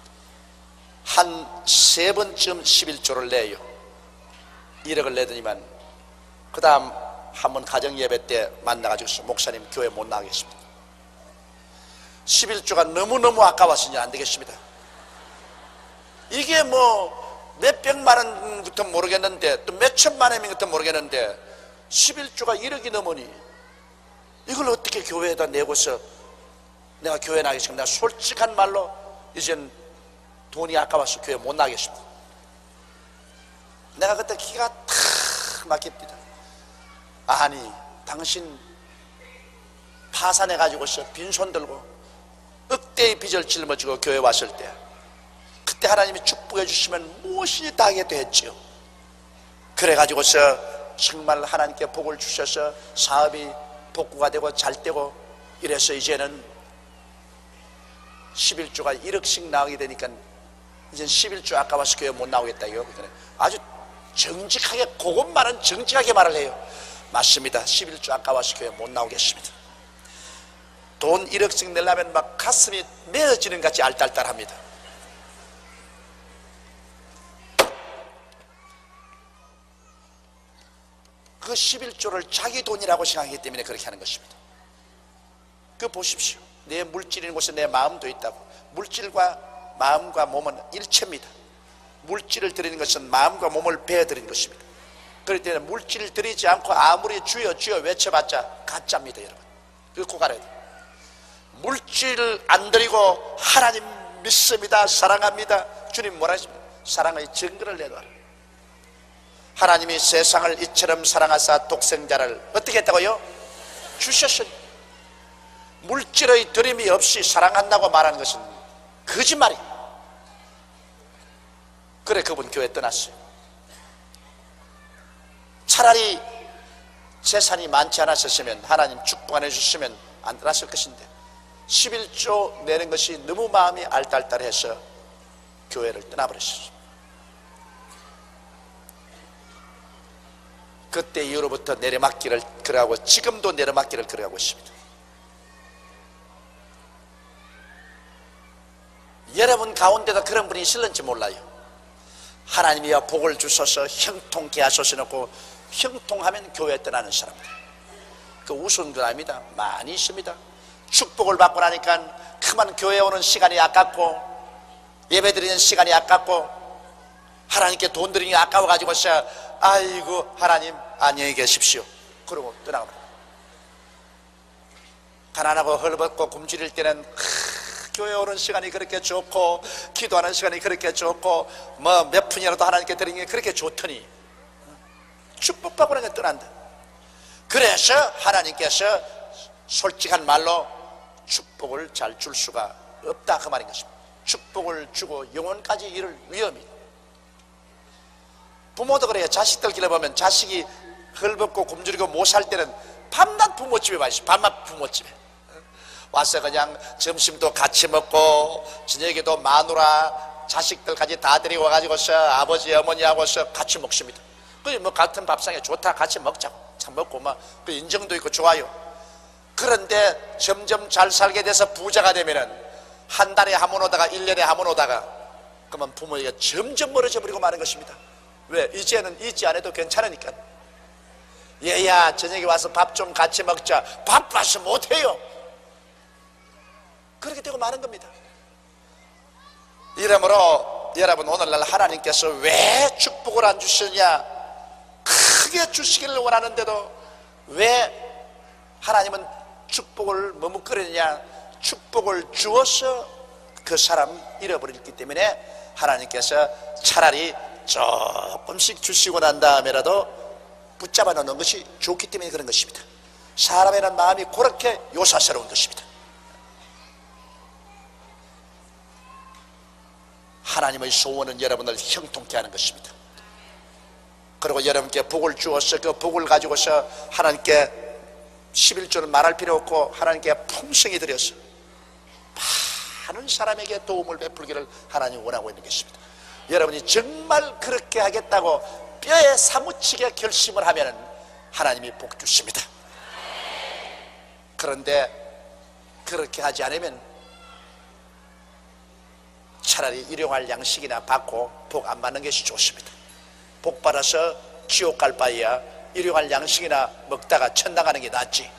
한 세 번쯤 십일조를 내요. 일억을 내더니만 그 다음 한번 가정예배 때 만나가지고 목사님 교회 못 나가겠습니다. 십일조가 너무너무 아까워서 이제 안 되겠습니다. 이게 뭐 몇백만 원부터 모르겠는데 또 몇천만 원부터 모르겠는데 십일조가 일억이 넘으니 이걸 어떻게 교회에다 내고서 내가 교회 나가겠습니다. 내가 솔직한 말로 이젠 돈이 아까워서 교회 못 나가겠습니다. 내가 그때 기가 탁 막힙니다. 아니 당신 파산해가지고서 빈손 들고 억대 그때의 빚을 짊어지고 교회 왔을 때 그때 하나님이 축복해 주시면 무엇이든지 다 하게 됐지요. 그래가지고서 정말 하나님께 복을 주셔서 사업이 복구가 되고 잘 되고 이래서 이제는 십일조가 일억씩 나오게 되니까 이제 십일조 아까워서 교회 못 나오겠다 이거 아주 정직하게, 그것만은 정직하게 말을 해요. 맞습니다. 십일조 아까워서 교회 못 나오겠습니다. 돈 일억씩 내려면 막 가슴이 메어지는 같이 알딸딸합니다. 그 십일조를 자기 돈이라고 생각하기 때문에 그렇게 하는 것입니다. 그 보십시오. 내 물질인 곳에 내 마음도 있다고. 물질과 마음과 몸은 일체입니다. 물질을 드리는 것은 마음과 몸을 베어드리는 것입니다. 그렇기 때문에 물질을 드리지 않고 아무리 주여 주여 외쳐봤자 가짜입니다. 여러분 그거 꼭 알아야 돼요. 물질을 안 드리고 하나님 믿습니다, 사랑합니다, 주님 뭐라 하십니까? 사랑의 증거를 내놓아라. 하나님이 세상을 이처럼 사랑하사 독생자를 어떻게 했다고요? 주셨으니. 물질의 드림이 없이 사랑한다고 말하는 것은 거짓말이에요. 그래 그분 교회 떠났어요. 차라리 재산이 많지 않았었으면, 하나님 축복 안 해주셨으면 안 떠났을 것인데 십일조 내는 것이 너무 마음이 알딸딸해서 교회를 떠나버렸어요. 그때 이후로부터 내려막기를 걸어가고 지금도 내려막기를 걸어가고 있습니다. 여러분 가운데도 그런 분이 있을는지 몰라요. 하나님이여 복을 주셔서 형통케 하소서 놓고 형통하면 교회 떠나는 사람들, 그 우스운 건 아닙니다. 많이 있습니다. 축복을 받고 나니까 그만 교회 오는 시간이 아깝고 예배 드리는 시간이 아깝고 하나님께 돈 드리는 게 아까워가지고서 아이고 하나님 안녕히 계십시오 그러고 떠나갑니다. 가난하고 헐벗고 굶주릴 때는 크, 교회 오는 시간이 그렇게 좋고 기도하는 시간이 그렇게 좋고 뭐 몇 푼이라도 하나님께 드리는 게 그렇게 좋더니 축복받고 나니까 떠난다. 그래서 하나님께서 솔직한 말로 축복을 잘 줄 수가 없다 그 말인 것입니다. 축복을 주고 영혼까지 이룰 위험이. 부모도 그래요. 자식들 길러보면 자식이 헐벗고 굶주리고 못 살 때는 밤낮 부모집에 와 있어요. 밤낮 부모집에 와서 그냥 점심도 같이 먹고 저녁에도 마누라 자식들까지 다 데리고 와가지고서 아버지 어머니하고서 같이 먹습니다. 그래 뭐 같은 밥상에 좋다 같이 먹자고 참 먹고 막 그 인정도 있고 좋아요. 그런데 점점 잘 살게 돼서 부자가 되면은 한 달에 한 번 오다가 일 년에 한 번 오다가 그러면 부모에게 점점 멀어져 버리고 마는 것입니다. 왜? 이제는 잊지 않아도 괜찮으니까. 얘야 저녁에 와서 밥 좀 같이 먹자. 바빠서 못해요. 그렇게 되고 마는 겁니다. 이러므로 여러분 오늘날 하나님께서 왜 축복을 안 주시느냐, 크게 주시기를 원하는데도 왜 하나님은 축복을 머뭇거리느냐. 축복을 주어서 그 사람 잃어버렸기 때문에 하나님께서 차라리 조금씩 주시고 난 다음에라도 붙잡아 놓는 것이 좋기 때문에 그런 것입니다. 사람에는 마음이 그렇게 요사스러운 것입니다. 하나님의 소원은 여러분을 형통케 하는 것입니다. 그리고 여러분께 복을 주어서 그 복을 가지고서 하나님께 십일조는 말할 필요 없고 하나님께 풍성히 드려서 많은 사람에게 도움을 베풀기를 하나님 원하고 있는 것입니다. 여러분이 정말 그렇게 하겠다고 뼈에 사무치게 결심을 하면 하나님이 복 주십니다. 그런데 그렇게 하지 않으면 차라리 일용할 양식이나 받고 복 안 받는 것이 좋습니다. 복 받아서 지옥 갈 바에야 일용할 양식이나 먹다가 천당하는 게 낫지.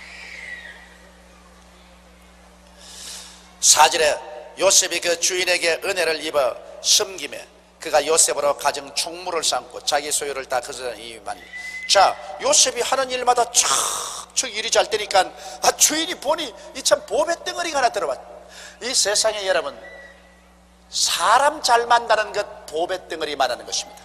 사절에 요셉이 그 주인에게 은혜를 입어 섬김에 그가 요셉으로 가정 총무를 삼고 자기 소유를 다 거저는 이만. 자, 요셉이 하는 일마다 척척 일이 잘 되니까 아, 주인이 보니 이 참 보배 덩어리가 하나 들어왔. 이 세상에 여러분 사람 잘 만나는 것 보배 덩어리 말하는 것입니다.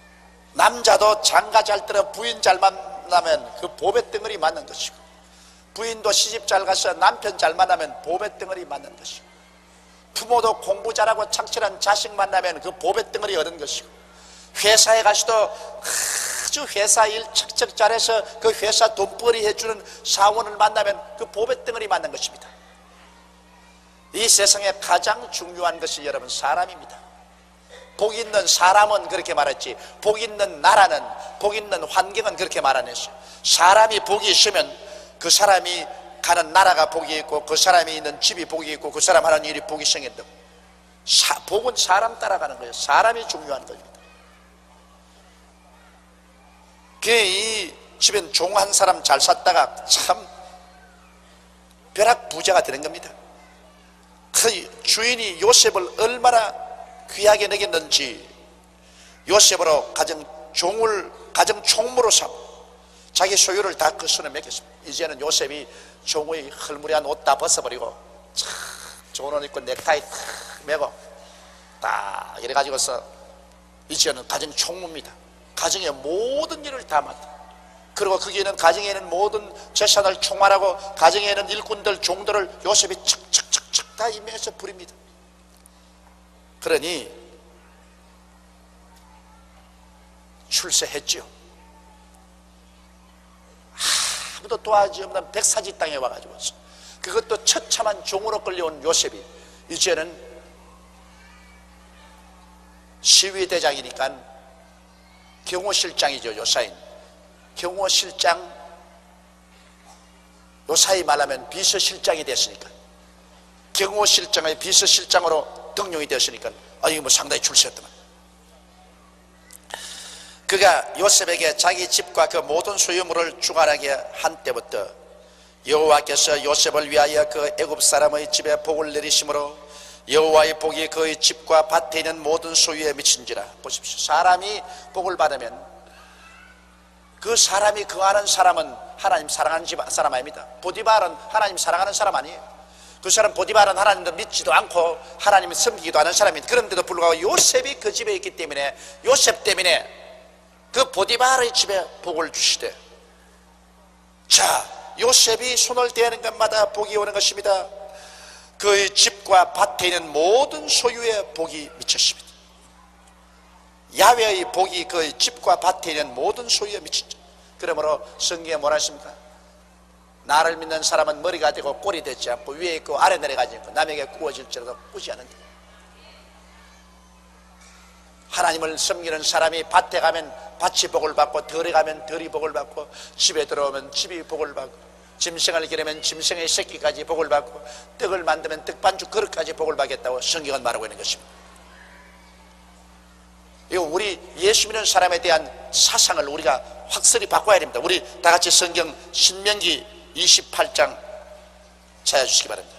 남자도 장가 잘 들어 부인 잘 만나면 그 보배 덩어리 맞는 것이고 부인도 시집 잘 가서 남편 잘 만나면 보배 덩어리 만난 것이고, 부모도 공부 잘하고 착실한 자식 만나면 그 보배 덩어리 얻은 것이고, 회사에 가서도 아주 회사 일 척척 잘해서 그 회사 돈벌이 해주는 사원을 만나면 그 보배 덩어리 만난 것입니다. 이 세상에 가장 중요한 것이 여러분 사람입니다. 복 있는 사람은 그렇게 말했지, 복 있는 나라는, 복 있는 환경은 그렇게 말 안 했어요. 사람이 복이 있으면 그 사람이 가는 나라가 복이 있고, 그 사람이 있는 집이 복이 있고, 그 사람 하는 일이 복이 생긴다고. 사, 복은 사람 따라가는 거예요. 사람이 중요한 겁니다. 이 집엔 종 한 사람 잘 샀다가 참 벼락 부자가 되는 겁니다. 그 주인이 요셉을 얼마나 귀하게 여겼는지 요셉으로 가정 종을 가정 총무로 삼고 자기 소유를 다 그 손에 맡겼습니다. 이제는 요셉이 종의 헐무리한 옷 다 벗어버리고 참 좋은 옷 입고 넥타이 탁 매고 딱 이래 가지고서 이제는 가정 총무입니다. 가정의 모든 일을 다 맡아. 그리고 거기에는 가정에 있는 모든 재산을 총괄하고 가정에 있는 일꾼들 종들을 요셉이 척척척척 다 임명해서 부립니다. 그러니 출세했지요. 아무도 도와주지 없는 백사지 땅에 와가지고 그것도 처참한 종으로 끌려온 요셉이 이제는 시위대장이니까 경호실장이죠. 요사인 경호실장, 요사이 말하면 비서실장이 됐으니까 경호실장의 비서실장으로 등용이 되었으니까 아 이거 뭐 상당히 출세했더만. 그가 요셉에게 자기 집과 그 모든 소유물을 주관하게 한 때부터 여호와께서 요셉을 위하여 그 애굽 사람의 집에 복을 내리심으로 여호와의 복이 그의 집과 밭에 있는 모든 소유에 미친지라. 보십시오. 사람이 복을 받으면 그 사람이 거하는 사람은 하나님 사랑하는 집 사람 아닙니다. 보디발은 하나님 사랑하는 사람 아니에요. 그 사람 보디발은 하나님도 믿지도 않고 하나님을 섬기기도 하는 사람입니다. 그런데도 불구하고 요셉이 그 집에 있기 때문에 요셉 때문에 그 보디발의 집에 복을 주시되, 자 요셉이 손을 대는 것마다 복이 오는 것입니다. 그의 집과 밭에 있는 모든 소유에 복이 미쳤습니다. 야훼의 복이 그의 집과 밭에 있는 모든 소유에 미친다. 그러므로 성경에 뭐라 했습니까? 나를 믿는 사람은 머리가 되고 꼴이 되지 않고 위에 있고 아래 내려가지 않고 남에게 구워질지라도 꾸지 않는다. 하나님을 섬기는 사람이 밭에 가면 밭이 복을 받고 덜에 가면 덜이 복을 받고 집에 들어오면 집이 복을 받고 짐승을 기르면 짐승의 새끼까지 복을 받고 떡을 만들면 떡반죽 그릇까지 복을 받겠다고 성경은 말하고 있는 것입니다. 이거 우리 예수 믿는 사람에 대한 사상을 우리가 확실히 바꿔야 됩니다. 우리 다 같이 성경 신명기 이십팔 장 찾아주시기 바랍니다.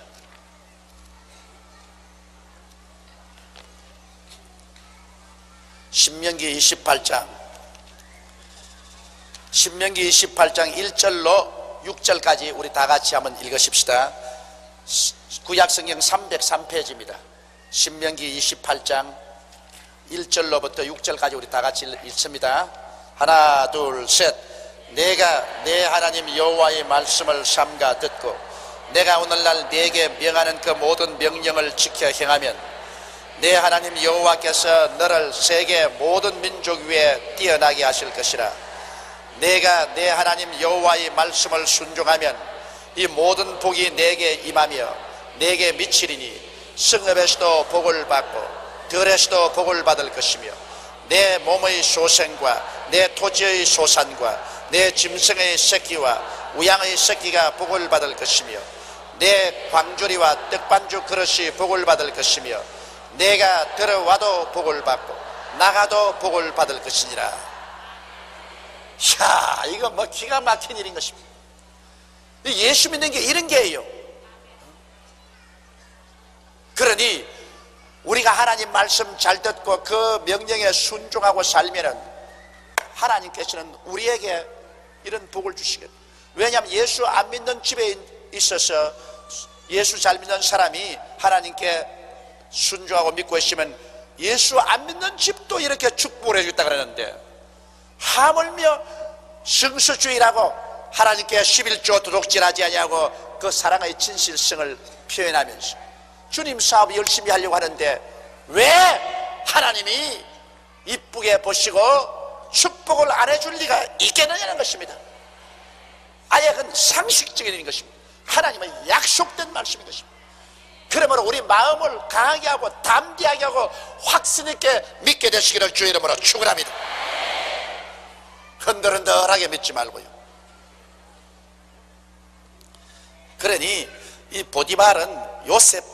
신명기 이십팔 장 신명기 이십팔 장 일 절로 육 절까지 우리 다 같이 한번 읽으십시다. 구약성경 삼백삼 페이지입니다. 신명기 이십팔 장 일 절로부터 육 절까지 우리 다 같이 읽습니다. 하나 둘 셋. 내가 내 하나님 여호와의 말씀을 삼가 듣고 내가 오늘날 네게 명하는 그 모든 명령을 지켜 행하면 내 하나님 여호와께서 너를 세계 모든 민족 위에 뛰어나게 하실 것이라. 내가 내 하나님 여호와의 말씀을 순종하면 이 모든 복이 내게 임하며 내게 미치리니 성읍에서도 복을 받고 들에서도 복을 받을 것이며 내 몸의 소생과 내 토지의 소산과 내 짐승의 새끼와 우양의 새끼가 복을 받을 것이며 내 광주리와 떡반죽 그릇이 복을 받을 것이며 내가 들어와도 복을 받고 나가도 복을 받을 것이니라. 야, 이거 뭐 기가 막힌 일인 것입니다. 예수 믿는 게 이런 게예요. 그러니 우리가 하나님 말씀 잘 듣고 그 명령에 순종하고 살면은 하나님께서는 우리에게 이런 복을 주시겠다. 왜냐하면 예수 안 믿는 집에 있어서 예수 잘 믿는 사람이 하나님께 순종하고 믿고 있으면 예수 안 믿는 집도 이렇게 축복을 해주겠다 그러는데, 하물며 성수주의라고 하나님께 십일조 도둑질하지 아니하고 그 사랑의 진실성을 표현하면서 주님 사업 열심히 하려고 하는데 왜 하나님이 이쁘게 보시고 축복을 안 해줄 리가 있겠느냐는 것입니다. 아예 그건 상식적인 것입니다. 하나님은 약속된 말씀인 것입니다. 그러므로 우리 마음을 강하게 하고 담대하게 하고 확신 있게 믿게 되시기를 주의 이름으로 축원합니다. 흔들흔들하게 믿지 말고요. 그러니 이 보디발은 요셉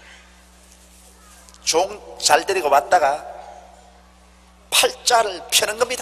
종 잘 데리고 왔다가 팔자를 펴는 겁니다.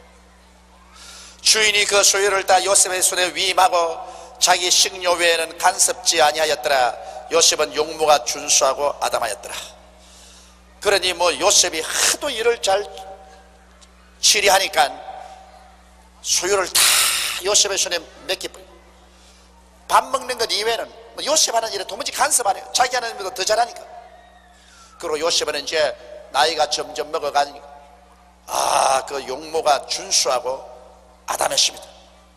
주인이 그 소유를 다 요셉의 손에 위임하고 자기 식료 외에는 간섭지 아니하였더라. 요셉은 용모가 준수하고 아담하였더라. 그러니 뭐 요셉이 하도 일을 잘 처리하니까 소유를 다 요셉의 손에 맡기버려. 밥 먹는 것 이외에는 뭐 요셉 하는 일에 도무지 간섭 안 해요. 자기 하는 일보다 더 잘하니까. 그리고 요셉은 이제 나이가 점점 먹어가니까 아, 그 용모가 준수하고 아담했습니다.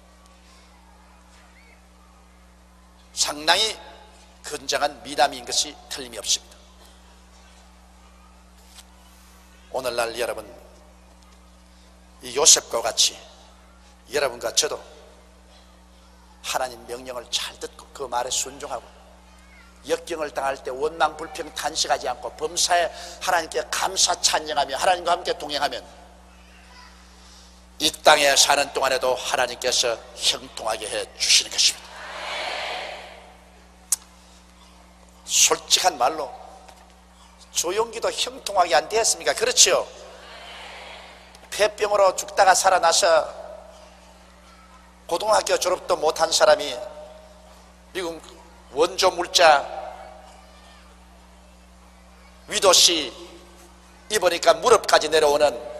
상당히 건장한 미남인 것이 틀림이 없습니다. 오늘날 여러분 이 요셉과 같이 여러분과 저도 하나님 명령을 잘 듣고 그 말에 순종하고 역경을 당할 때 원망불평 탄식하지 않고 범사에 하나님께 감사 찬양하며 하나님과 함께 동행하면 이 땅에 사는 동안에도 하나님께서 형통하게 해 주시는 것입니다. 솔직한 말로 조용기도 형통하게 안 되었습니까? 그렇지요? 폐병으로 죽다가 살아나서 고등학교 졸업도 못한 사람이 미국 원조 물자 위도시 입으니까 무릎까지 내려오는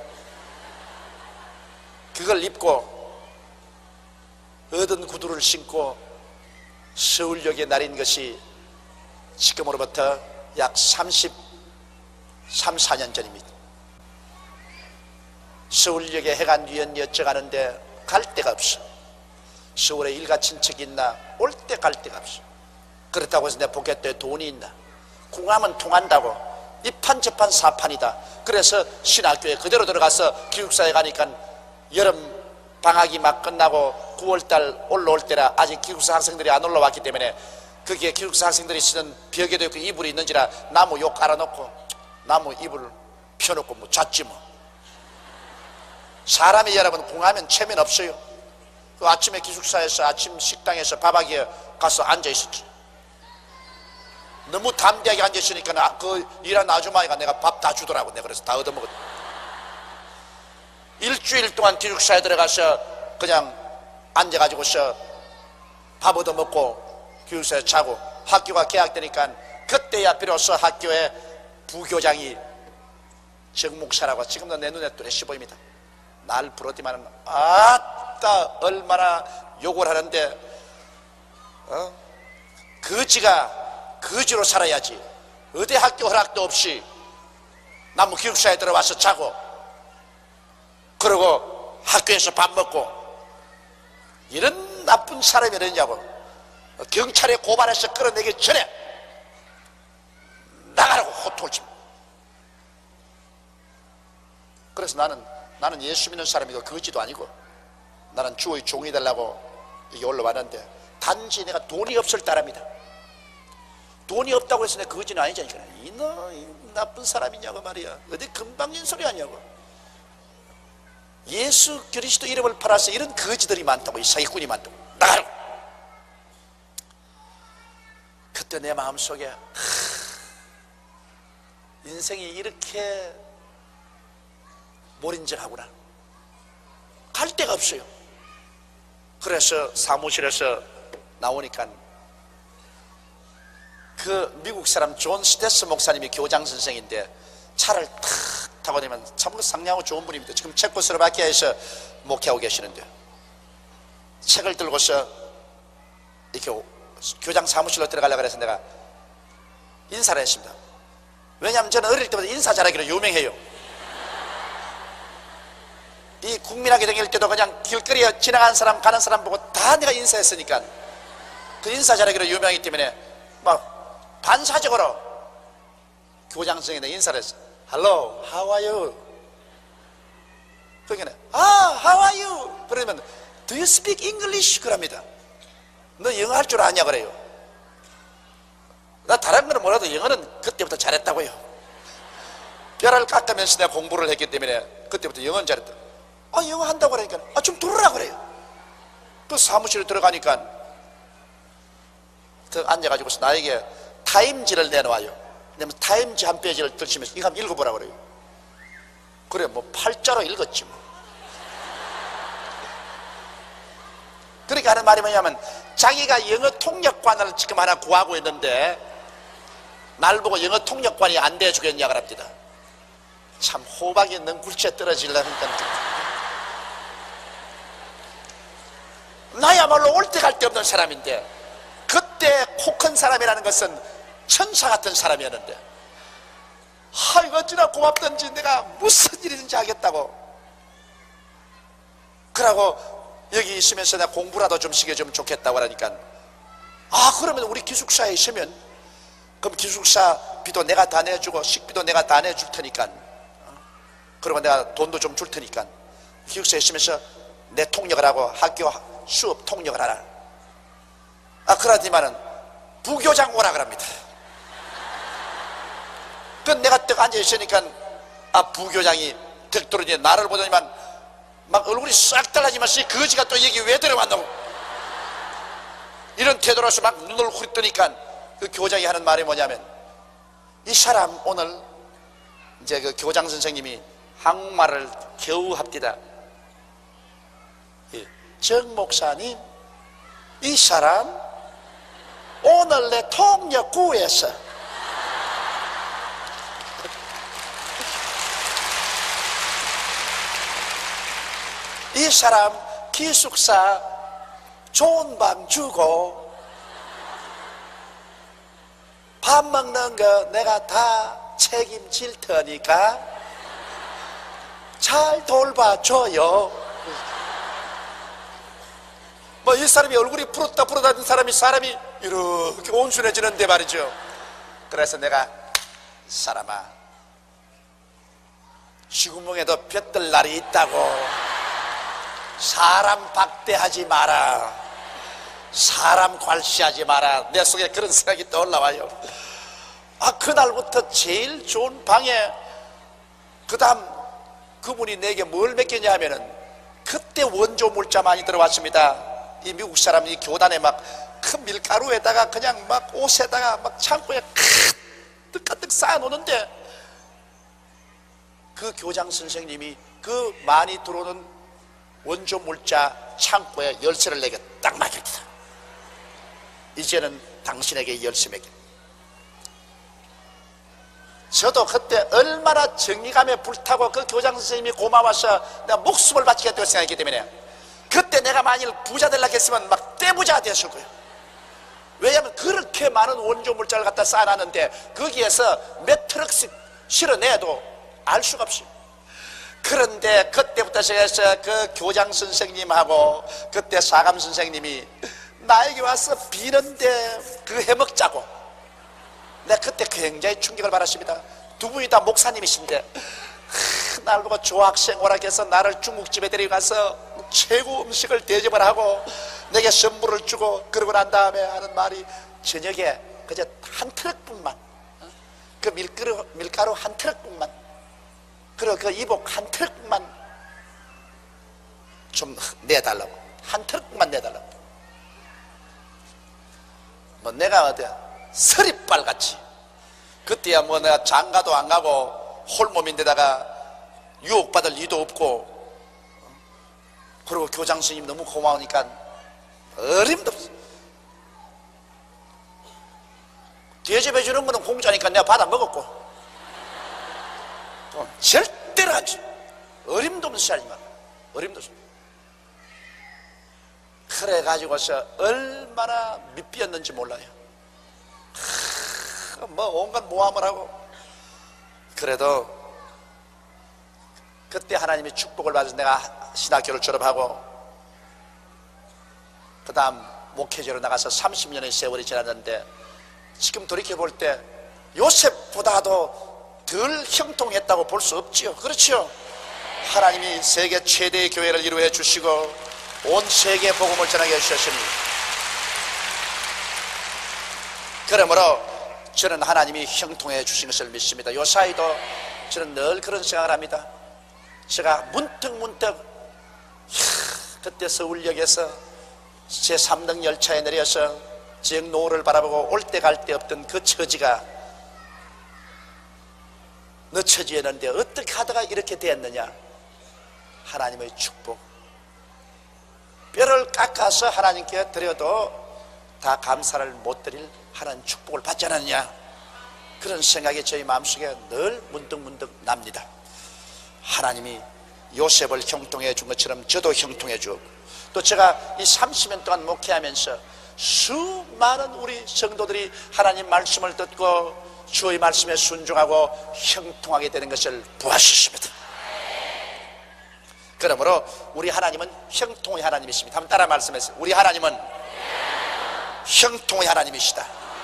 그걸 입고 얻은 구두를 신고 서울역에 내린 것이 지금으로부터 약 삼십삼, 사 년 전입니다. 서울역에 해관 위원 여쭤가는데 갈 데가 없어. 서울에 일가 친척이 있나? 올 때 갈 데가 없어. 그렇다고 해서 내 포켓에 돈이 있나? 궁하면 통한다고. 이판 저판 사판이다. 그래서 신학교에 그대로 들어가서 기숙사에 가니까 여름 방학이 막 끝나고 구월달 올라올 때라 아직 기숙사 학생들이 안 올라왔기 때문에 거기에 기숙사 학생들이 쓰는 벽에도 있고 이불이 있는지라 나무 요 깔아놓고 나무 이불 펴놓고 뭐 잤지 뭐. 사람이 여러분 궁하면 체면 없어요. 그 아침에 기숙사에서 아침 식당에서 밥하기에 가서 앉아있었지. 너무 담대하게 앉아있으니까 그 일하는 아주머니가 내가 밥 다 주더라고. 내가 그래서 다 얻어먹었다. 일주일 동안 기숙사에 들어가서 그냥 앉아가지고서 밥 얻어먹고 기숙사에 자고 학교가 개학되니까 그때야 비로소 학교에 부교장이 정목사라고 지금도 내 눈에 뚜렷이 보입니다. 날 부르지만 아따 얼마나 욕을 하는데 어? 거지가 거지로 살아야지 어디 학교 허락도 없이 나무 기숙사에 들어와서 자고 그러고 학교에서 밥 먹고 이런 나쁜 사람이 어딨냐고. 경찰에 고발해서 끌어내기 전에 나가라고 호통을 칩니다. 그래서 나는 나는 예수 믿는 사람이고 거지도 아니고 나는 주의 종이 되려고 여기 올라왔는데 단지 내가 돈이 없을 따름이다. 돈이 없다고 해서 내가 거지는 아니잖아. 이너 이 나쁜 사람이냐고 말이야. 어디 금방진 소리 하냐고. 예수 그리스도 이름을 팔아서 이런 거지들이 많다고. 이 사기꾼이 많다고. 나가라고. 그때 내 마음속에 하, 인생이 이렇게 몰인정하구나. 갈 데가 없어요. 그래서 사무실에서 나오니까 그 미국 사람 존 스테스 목사님이 교장 선생인데 차를 탁 타고 다니면 참 상냥하고 좋은 분입니다. 지금 체코스로바키아에서 목회하고 계시는데 책을 들고서 이렇게 교장 사무실로 들어가려고 해서 내가 인사를 했습니다. 왜냐하면 저는 어릴 때부터 인사 잘하기로 유명해요. 이 국민학교 다닐 때도 그냥 길거리에 지나가는 사람 가는 사람 보고 다 내가 인사했으니까 그 인사 잘하기로 유명하기 때문에 막 반사적으로 교장 선생님한테 인사를 했어. Hello, how are you? 그러니까 아, how are you? 그러면 Do you speak English? 그럽니다. 너 영어 할 줄 아냐 그래요. 나 다른 거는 몰라도 영어는 그때부터 잘했다고요. 뼈를 깎으면서 내가 공부를 했기 때문에 그때부터 영어는 잘했다. 아, 영어 한다고 그러니까 아, 좀 들으라 그래요. 그 사무실에 들어가니까 앉아가지고서 나에게 타임지를 내놓아요. 그러면 타임지 한 페이지를 들치면서 이거 한번 읽어보라 그래요. 그래, 뭐 팔자로 읽었지 뭐. 그러니까 하는 말이 뭐냐면 자기가 영어 통역관을 지금 하나 구하고 있는데 날 보고 영어 통역관이 안 돼주겠냐 그럽니다. 참 호박이 능굴째 떨어지려니까 나야말로 올 때 갈 데 없는 사람인데 그때 코 큰 사람이라는 것은 천사 같은 사람이었는데 아, 이거 어찌나 고맙던지 내가 무슨 일이든지 하겠다고 그러고 여기 있으면서 내가 공부라도 좀 시켜주면 좋겠다고 하니까 아, 그러면 우리 기숙사에 있으면 그럼 기숙사 비도 내가 다 내주고 식비도 내가 다 내줄 테니까 그러면 내가 돈도 좀 줄 테니까 기숙사에 있으면서 내 통역을 하고 학교 수업 통역을 하라. 아, 그러지만은 부교장 오라 그럽니다. 그 내가 딱 앉아 있으니까 아, 부교장이 득도로 나를 보더니만 막 얼굴이 싹 달라지면서 거지가 또 여기 왜 들어왔노? 이런 태도로서 막 눈을 후리뜨니까 그 교장이 하는 말이 뭐냐면 이 사람 오늘 이제 그 교장 선생님이 한국말을 겨우 합디다. 정 목사님, 이 사람 오늘 내 통역 구했어. 이 사람 기숙사 좋은 방 주고 밥 먹는 거 내가 다 책임질 테니까 잘 돌봐줘요. 뭐 이 사람이 얼굴이 푸르다 푸르다는 사람이 사람이 이렇게 온순해지는데 말이죠. 그래서 내가 사람아, 지구멍에도 볕들 날이 있다고 사람 박대하지 마라, 사람 괄시하지 마라. 내 속에 그런 생각이 떠올라와요. 아, 그날부터 제일 좋은 방에 그 다음 그분이 내게 뭘 맡겼냐 하면은 그때 원조 물자 많이 들어왔습니다. 이 미국 사람이 교단에 막 큰 밀가루에다가 그냥 막 옷에다가 막 창고에 가득가득 쌓아놓는데 그 교장 선생님이 그 많이 들어오는 원조 물자 창고에 열쇠를 내게 딱 맡깁니다. 이제는 당신에게 열쇠 맡깁니다. 저도 그때 얼마나 정의감에 불타고 그 교장 선생님이 고마워서 내가 목숨을 바치겠다고 생각했기 때문에 그때 내가 만일 부자 되려고 했으면 막 떼부자 됐을 거예요. 왜냐하면 그렇게 많은 원조 물자를 갖다 쌓아놨는데 거기에서 몇 트럭씩 실어내도 알 수가 없어요. 그런데 그때부터 시작해서 그 교장 선생님하고 그때 사감 선생님이 나에게 와서 비는데 그 해먹자고 내가 그때 굉장히 충격을 받았습니다. 두 분이 다 목사님이신데 날 보고 조학생 오락해서 나를 중국집에 데려가서 최고 음식을 대접을 하고 내게 선물을 주고 그러고 난 다음에 하는 말이 저녁에 그저 한 트럭분만 그 밀가루, 밀가루 한 트럭분만 그리고 그 이복 한 트럭만 좀 내달라고, 한 트럭만 내달라고. 뭐 내가 어디야 서리빨같이 그때야 뭐 내가 장가도 안 가고 홀몸인데다가 유혹받을 리도 없고 그리고 교장 선생님 너무 고마우니까 어림도 없어. 대접해 주는 거는 공짜니까 내가 받아 먹었고 어, 절대로 하지 어림도 없는 하지 마. 어림도 없어. 그래 가지고서 얼마나 밑비었는지 몰라요. 하, 뭐 온갖 모함을 하고 그래도 그때 하나님의 축복을 받아서 내가 신학교를 졸업하고 그 다음 목회자로 나가서 삼십 년의 세월이 지났는데 지금 돌이켜볼 때 요셉보다도 덜 형통했다고 볼 수 없지요. 그렇죠? 하나님이 세계 최대의 교회를 이루어 주시고 온 세계에 복음을 전하게 해주셨으니, 그러므로 저는 하나님이 형통해 주신 것을 믿습니다. 요사이도 저는 늘 그런 생각을 합니다. 제가 문득 문득 이야, 그때 서울역에서 제삼 등 열차에 내려서 지역 노을을 바라보고 올 때 갈 때 없던 그 처지가 너 처지였는데 어떻게 하다가 이렇게 되었느냐. 하나님의 축복, 뼈를 깎아서 하나님께 드려도 다 감사를 못 드릴 하나님 축복을 받지 않았느냐, 그런 생각이 저희 마음속에 늘 문득문득 납니다. 하나님이 요셉을 형통해 준 것처럼 저도 형통해 주고, 또 제가 이 삼십 년 동안 목회하면서 수많은 우리 성도들이 하나님 말씀을 듣고 주의 말씀에 순종하고 형통하게 되는 것을 보았습니다. 그러므로 우리 하나님은 형통의 하나님이십니다. 한번 따라 말씀하세요. 우리 하나님은 형통의 하나님이시다.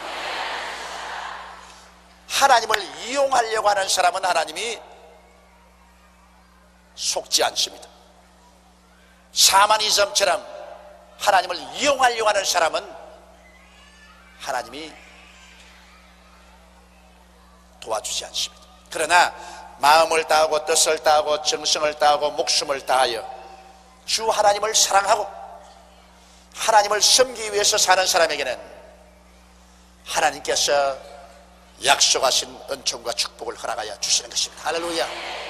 하나님을 이용하려고 하는 사람은 하나님이 속지 않습니다. 사마니섬처럼 하나님을 이용하려고 하는 사람은 하나님이 도와주지 않습니다. 그러나 마음을 다하고 뜻을 다하고 정성을 다하고 목숨을 다하여 주 하나님을 사랑하고 하나님을 섬기기 위해서 사는 사람에게는 하나님께서 약속하신 은총과 축복을 허락하여 주시는 것입니다. 할렐루야.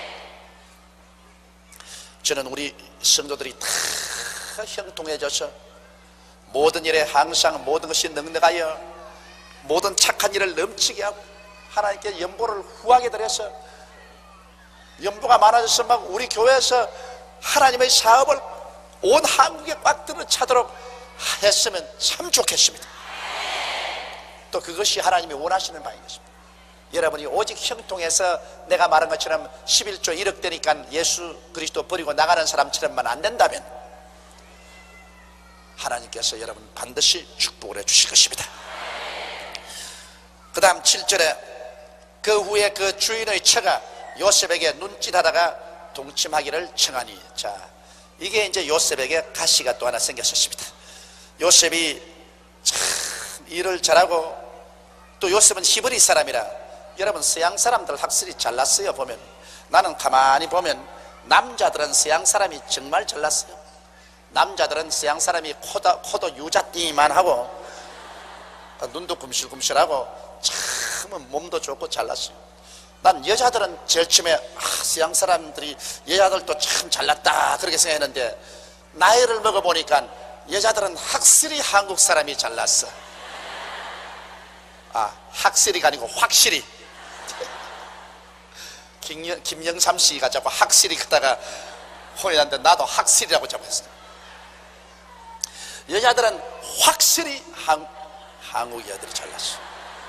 저는 우리 성도들이 다 형통해져서 모든 일에 항상 모든 것이 넉넉하여 모든 착한 일을 넘치게 하고 하나님께 연보를 후하게 드려서 연보가 많아져서 막 우리 교회에서 하나님의 사업을 온 한국에 꽉 들어차도록 했으면 참 좋겠습니다. 또 그것이 하나님이 원하시는 바인 것입니다. 여러분이 오직 형통해서 내가 말한 것처럼 십일조 일억 되니까 예수 그리스도 버리고 나가는 사람처럼만 안 된다면 하나님께서 여러분 반드시 축복을 해 주실 것입니다. 그 다음 칠 절에 그 후에 그 주인의 처가 요셉에게 눈짓하다가 동침하기를 청하니, 자, 이게 이제 요셉에게 가시가 또 하나 생겼었습니다. 요셉이 참 일을 잘하고, 또 요셉은 히브리 사람이라, 여러분 서양 사람들 확실히 잘났어요. 보면 나는 가만히 보면 남자들은 서양 사람이 정말 잘났어요. 남자들은 서양 사람이 코도, 코도 유자띠만 하고 눈도 금실금실하고 참 몸도 좋고 잘났어요. 난 여자들은 제일 처음에 아, 서양 사람들이 여자들도 참 잘났다 그렇게 생각했는데 나이를 먹어보니까 여자들은 확실히 한국 사람이 잘났어. 아, 확실히가 아니고 확실히. 김영, 김영삼 씨가 자꾸 확실히 그다가 혼이 났는데 나도 확실히라고 자꾸 했어요. 여자들은 확실히 한, 한국 여자들이 잘났어.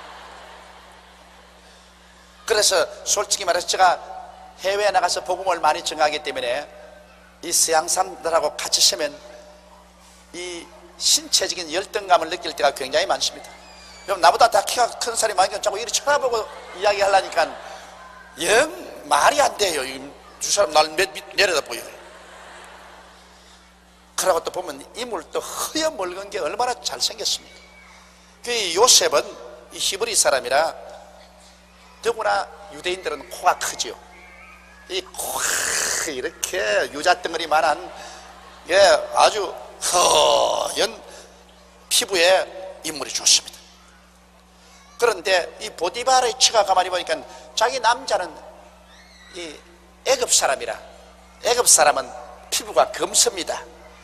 그래서 솔직히 말해서 제가 해외에 나가서 복음을 많이 전하기 때문에 이 서양 사람들하고 같이 있으면 이 신체적인 열등감을 느낄 때가 굉장히 많습니다. 여러분 나보다 다 키가 큰 사람이 많으니까 자꾸 이렇게 쳐다보고 이야기하려니까 영 말이 안 돼요. 두 사람 날 내려다보여. 그러고 또 보면 이물도 허여 멀건 게 얼마나 잘생겼습니까? 그 요셉은 이 히브리 사람이라 더구나 유대인들은 코가 크죠. 이 코가 이렇게 유자덩어리만한 예, 아주 허연 피부에 인물이 좋습니다. 그런데 이 보디발의 처가 가만히 보니까 자기 남자는 이 애굽 사람이라, 애굽 사람은 피부가 검습니다.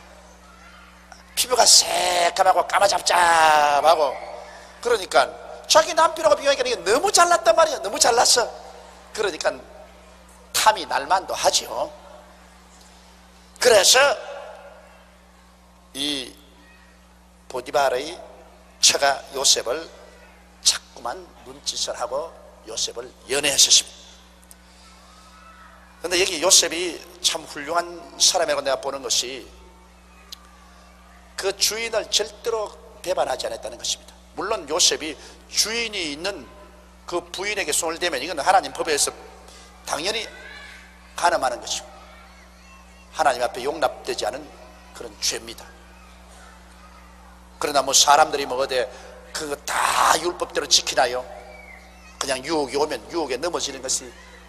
피부가 새까맣고 까마잡잡하고, 그러니까 자기 남편하고 비교하니까 이게 너무 잘났단 말이야. 너무 잘났어. 그러니까 탐이 날만도 하죠. 그래서 이 보디발의 처가 요셉을 자꾸만 눈짓을 하고 요셉을 연애했었습니다. 근데 여기 요셉이 참 훌륭한 사람이라고 내가 보는 것이 그 주인을 절대로 배반하지 않았다는 것입니다. 물론 요셉이 주인이 있는 그 부인에게 손을 대면 이건 하나님 법에서 당연히 간음하는 것이고 하나님 앞에 용납되지 않은 그런 죄입니다. 그러나 뭐 사람들이 뭐 어디 그거 다 율법대로 지키나요? 그냥 유혹이 오면 유혹에 넘어지는 것이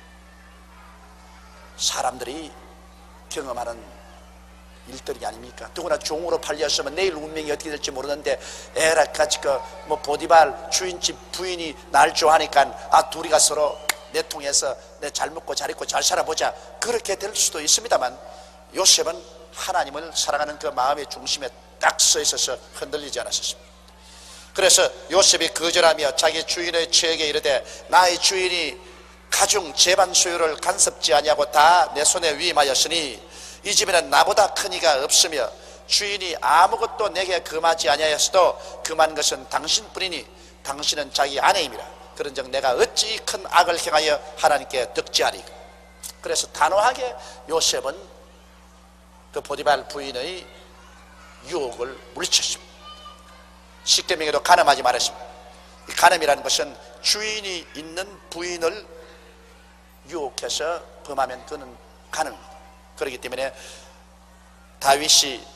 사람들이 경험하는 일들이 아닙니까? 누구나 종으로 팔렸으면 내일 운명이 어떻게 될지 모르는데 에라까지 그뭐 보디발 주인집 부인이 날 좋아하니까 아 둘이가 서로 내 통해서 내 잘 먹고 잘 입고 잘 살아보자 그렇게 될 수도 있습니다만 요셉은 하나님을 사랑하는 그 마음의 중심에 딱 서 있어서 흔들리지 않았습니다. 그래서 요셉이 거절하며 자기 주인의 처에게 이르되 나의 주인이 가중 재반 소유를 간섭지 아니하고 다 내 손에 위임하였으니 이 집에는 나보다 큰 이가 없으며 주인이 아무것도 내게 금하지 아니하였어도 금한 것은 당신뿐이니 당신은 자기 아내임이라. 그런즉 내가 어찌 큰 악을 행하여 하나님께 득지하리까. 그래서 단호하게 요셉은 그 보디발 부인의 유혹을 물리쳤습니다. 십계명에도 간음하지 말았습니다. 이 간음이라는 것은 주인이 있는 부인을 유혹해서 범하면 그는 간음입니다. 그렇기 때문에 다윗이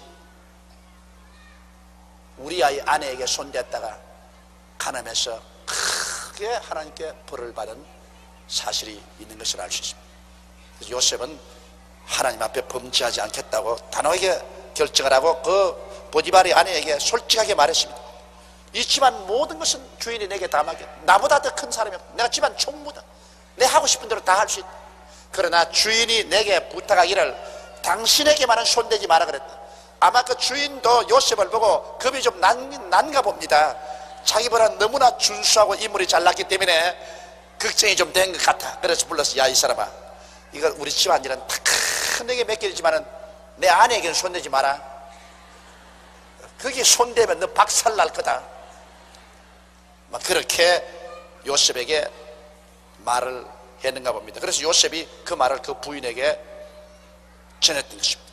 우리아의 아내에게 손댔다가 간음해서 크게 하나님께 벌을 받은 사실이 있는 것을 알 수 있습니다. 그래서 요셉은 하나님 앞에 범죄하지 않겠다고 단호하게 결정을 하고 그 보디발의 아내에게 솔직하게 말했습니다. 이 집안 모든 것은 주인이 내게 다 맡겨. 나보다 더 큰 사람이 없다. 내가 집안 총무다. 내 하고 싶은 대로 다 할 수 있다. 그러나 주인이 내게 부탁하기를 당신에게만은 손대지 마라 그랬다. 아마 그 주인도 요셉을 보고 겁이 좀 난, 난가 봅니다. 자기보다 너무나 준수하고 인물이 잘났기 때문에 걱정이 좀 된 것 같아. 그래서 불러서 야 이 사람아 이거 우리 집안일은 다 큰 내게 맡기지만은 내 아내에게는 손대지 마라. 거기에 손대면 너 박살 날 거다. 막 그렇게 요셉에게 말을 했는가 봅니다. 그래서 요셉이 그 말을 그 부인에게 전했던 것입니다.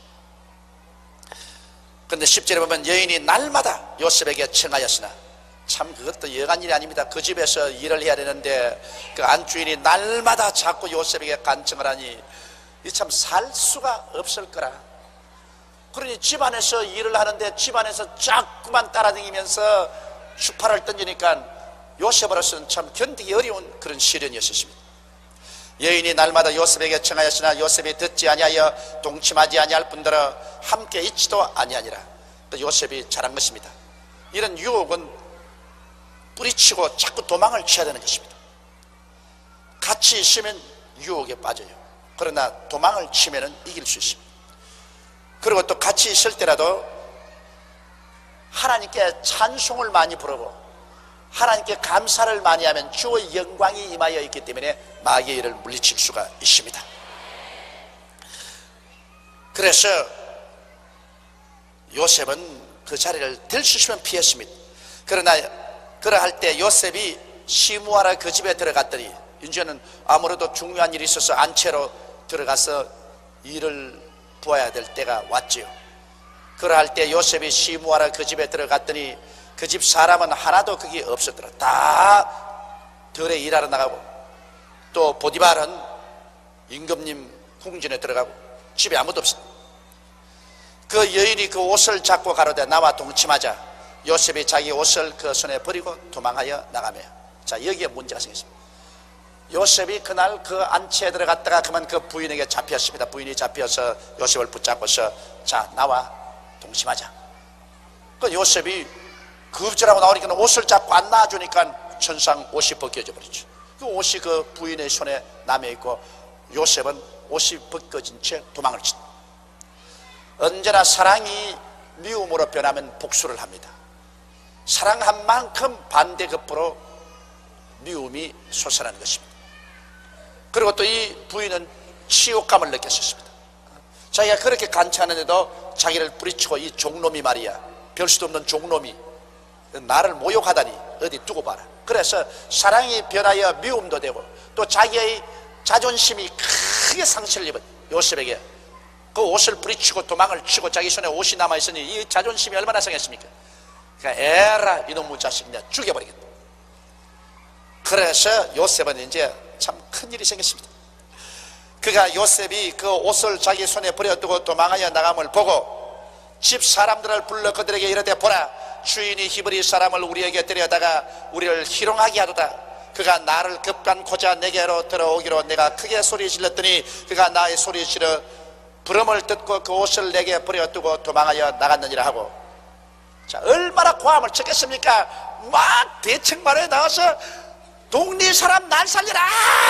그런데 십 절에 보면 여인이 날마다 요셉에게 청하였으나 참 그것도 여간 일이 아닙니다. 그 집에서 일을 해야 되는데 그 안주인이 날마다 자꾸 요셉에게 간청을 하니 이 참 살 수가 없을 거라. 그러니 집안에서 일을 하는데 집안에서 자꾸만 따라다니면서 수파를 던지니까 요셉으로서는 참 견디기 어려운 그런 시련이었습니다. 여인이 날마다 요셉에게 청하였으나 요셉이 듣지 아니하여 동침하지 아니할 뿐더러 함께 있지도 아니하니라. 요셉이 잘한 것입니다. 이런 유혹은 뿌리치고 자꾸 도망을 쳐야 되는 것입니다. 같이 있으면 유혹에 빠져요. 그러나 도망을 치면 이길 수 있습니다. 그리고 또 같이 있을 때라도 하나님께 찬송을 많이 부르고 하나님께 감사를 많이 하면 주의 영광이 임하여 있기 때문에 마귀의 일을 물리칠 수가 있습니다. 그래서 요셉은 그 자리를 될 수 있으면 피했습니다. 그러나 그러할 때 요셉이 시므아라 그 집에 들어갔더니 이제는 아무래도 중요한 일이 있어서 안채로 들어가서 일을 보아야 될 때가 왔지요. 그러할 때 요셉이 시므아라 그 집에 들어갔더니 그 집 사람은 하나도 거기 없었더라. 다 들에 일하러 나가고 또 보디발은 임금님 궁전에 들어가고 집에 아무도 없었다. 그 여인이 그 옷을 잡고 가로되 나와 동침하자. 요셉이 자기 옷을 그 손에 버리고 도망하여 나가며. 자, 여기에 문제가 생겼습니다. 요셉이 그날 그 안채에 들어갔다가 그만 그 부인에게 잡혔습니다. 부인이 잡혀서 요셉을 붙잡고서 자 나와 동침하자. 그 요셉이 급절하고 나오니까 옷을 잡고 안 놔주니까 천상 옷이 벗겨져 버리죠. 그 옷이 그 부인의 손에 남아있고 요셉은 옷이 벗겨진 채 도망을 친다. 언제나 사랑이 미움으로 변하면 복수를 합니다. 사랑한 만큼 반대급부로 미움이 솟아나는 것입니다. 그리고 또 이 부인은 치욕감을 느꼈었습니다. 자기가 그렇게 간청하는데도 자기를 뿌리치고 이 종놈이 말이야, 별 수도 없는 종놈이 나를 모욕하다니 어디 두고 봐라. 그래서 사랑이 변하여 미움도 되고 또 자기의 자존심이 크게 상처를 입은 요셉에게 그 옷을 부리치고 도망을 치고 자기 손에 옷이 남아있으니 이 자존심이 얼마나 상했습니까? 그러니까 에라 이놈의 자식 내가 죽여버리겠다. 그래서 요셉은 이제 참 큰일이 생겼습니다. 그가 요셉이 그 옷을 자기 손에 버려두고 도망하여 나감을 보고 집 사람들을 불러 그들에게 이르되 보라, 주인이 히브리 사람을 우리에게 데려다가 우리를 희롱하게 하도다. 그가 나를 급간고자 내게로 들어오기로 내가 크게 소리 질렀더니 그가 나의 소리 지르 부름을 듣고 그 옷을 내게 버려두고 도망하여 나갔느니라 하고. 자, 얼마나 고함을 쳤겠습니까? 막 대책마루에 나와서 동네 사람 날 살리라,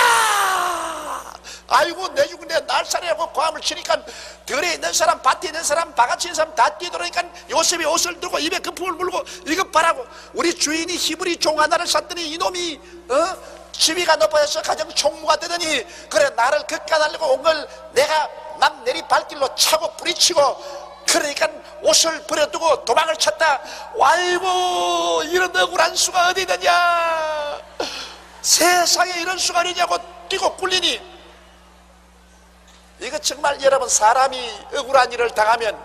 아이고 내 죽은데 날 살리라고 고함을 치니까 들에 있는 사람, 밭에 있는 사람, 바가지 있는 사람 다 뛰어들어오니까 요셉이 옷을 들고 입에 거품을 물고 이것 봐라고, 우리 주인이 히브리 종 하나를 샀더니 이놈이 어? 지위가 높아져서 가정 총무가 되더니 그래 나를 급간하려고 온 걸 내가 막 내리 발길로 차고 부리치고 그러니까 옷을 버려두고 도망을 쳤다. 아이고 이런 억울한 수가 어디 있느냐, 세상에 이런 수가 어디냐고 뛰고 굴리니, 이거 정말 여러분 사람이 억울한 일을 당하면,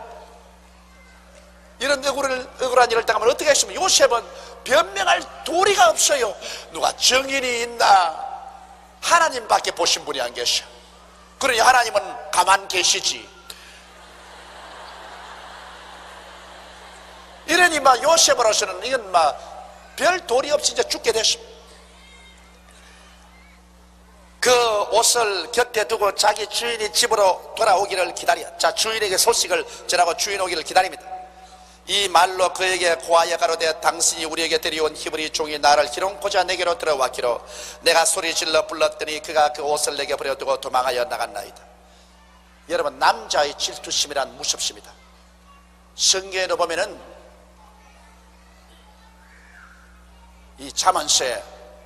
이런 억울한, 억울한 일을 당하면 어떻게 했으면 요셉은 변명할 도리가 없어요. 누가 증인이 있나? 하나님밖에 보신 분이 안 계셔. 그러니 하나님은 가만 계시지. 이러니 막 요셉으로서는 이건 막 별 도리 없이 이제 죽게 됐습니다. 그 옷을 곁에 두고 자기 주인이 집으로 돌아오기를 기다려. 자, 주인에게 소식을 전하고 주인 오기를 기다립니다. 이 말로 그에게 고하여 가로되 당신이 우리에게 데려온 히브리 종이 나를 희롱코자 내게로 들어왔기로 내가 소리 질러 불렀더니 그가 그 옷을 내게 버려두고 도망하여 나갔나이다. 여러분, 남자의 질투심이란 무섭습니다. 성경에도 보면은 이 잠언서에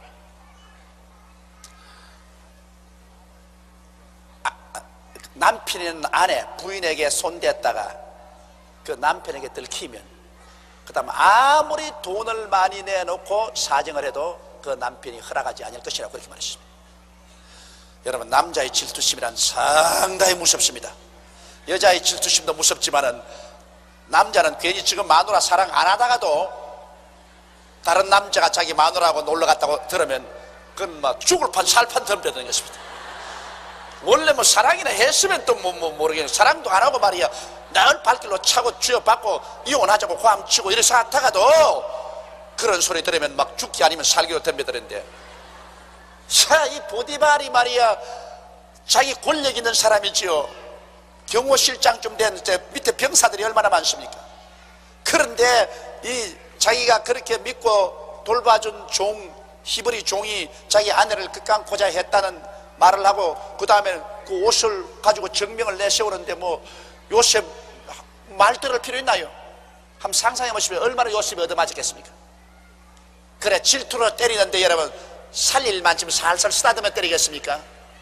남편은 아내, 부인에게 손댔다가 그 남편에게 들키면 그 다음 아무리 돈을 많이 내놓고 사정을 해도 그 남편이 허락하지 않을 것이라고 그렇게 말했습니다. 여러분, 남자의 질투심이란 상당히 무섭습니다. 여자의 질투심도 무섭지만은 남자는 괜히 지금 마누라 사랑 안 하다가도 다른 남자가 자기 마누라하고 놀러 갔다고 들으면 그건 막 죽을 판 살판 덤벼드는 것입니다. 원래 뭐 사랑이나 했으면 또 뭐 뭐 모르겠는데 사랑도 안 하고 말이야 나을 발길로 차고 쥐어받고 이혼하자고 고함치고 이래서 하다가도 그런 소리 들으면 막 죽기 아니면 살기로 덤벼드는데, 자, 이 보디발이 말이야 자기 권력 있는 사람이지요. 경호실장 좀 된 밑에 병사들이 얼마나 많습니까? 그런데 이 자기가 그렇게 믿고 돌봐준 종, 히브리 종이 자기 아내를 급간고자 했다는 말을 하고 그 다음에 그 옷을 가지고 증명을 내세우는데 뭐 요셉 말 들을 필요 있나요? 한번 상상해 보시면 얼마나 요셉이 얻어맞았겠습니까? 그래, 질투로 때리는데 여러분 살릴 만큼 살살 쓰다듬어 때리겠습니까?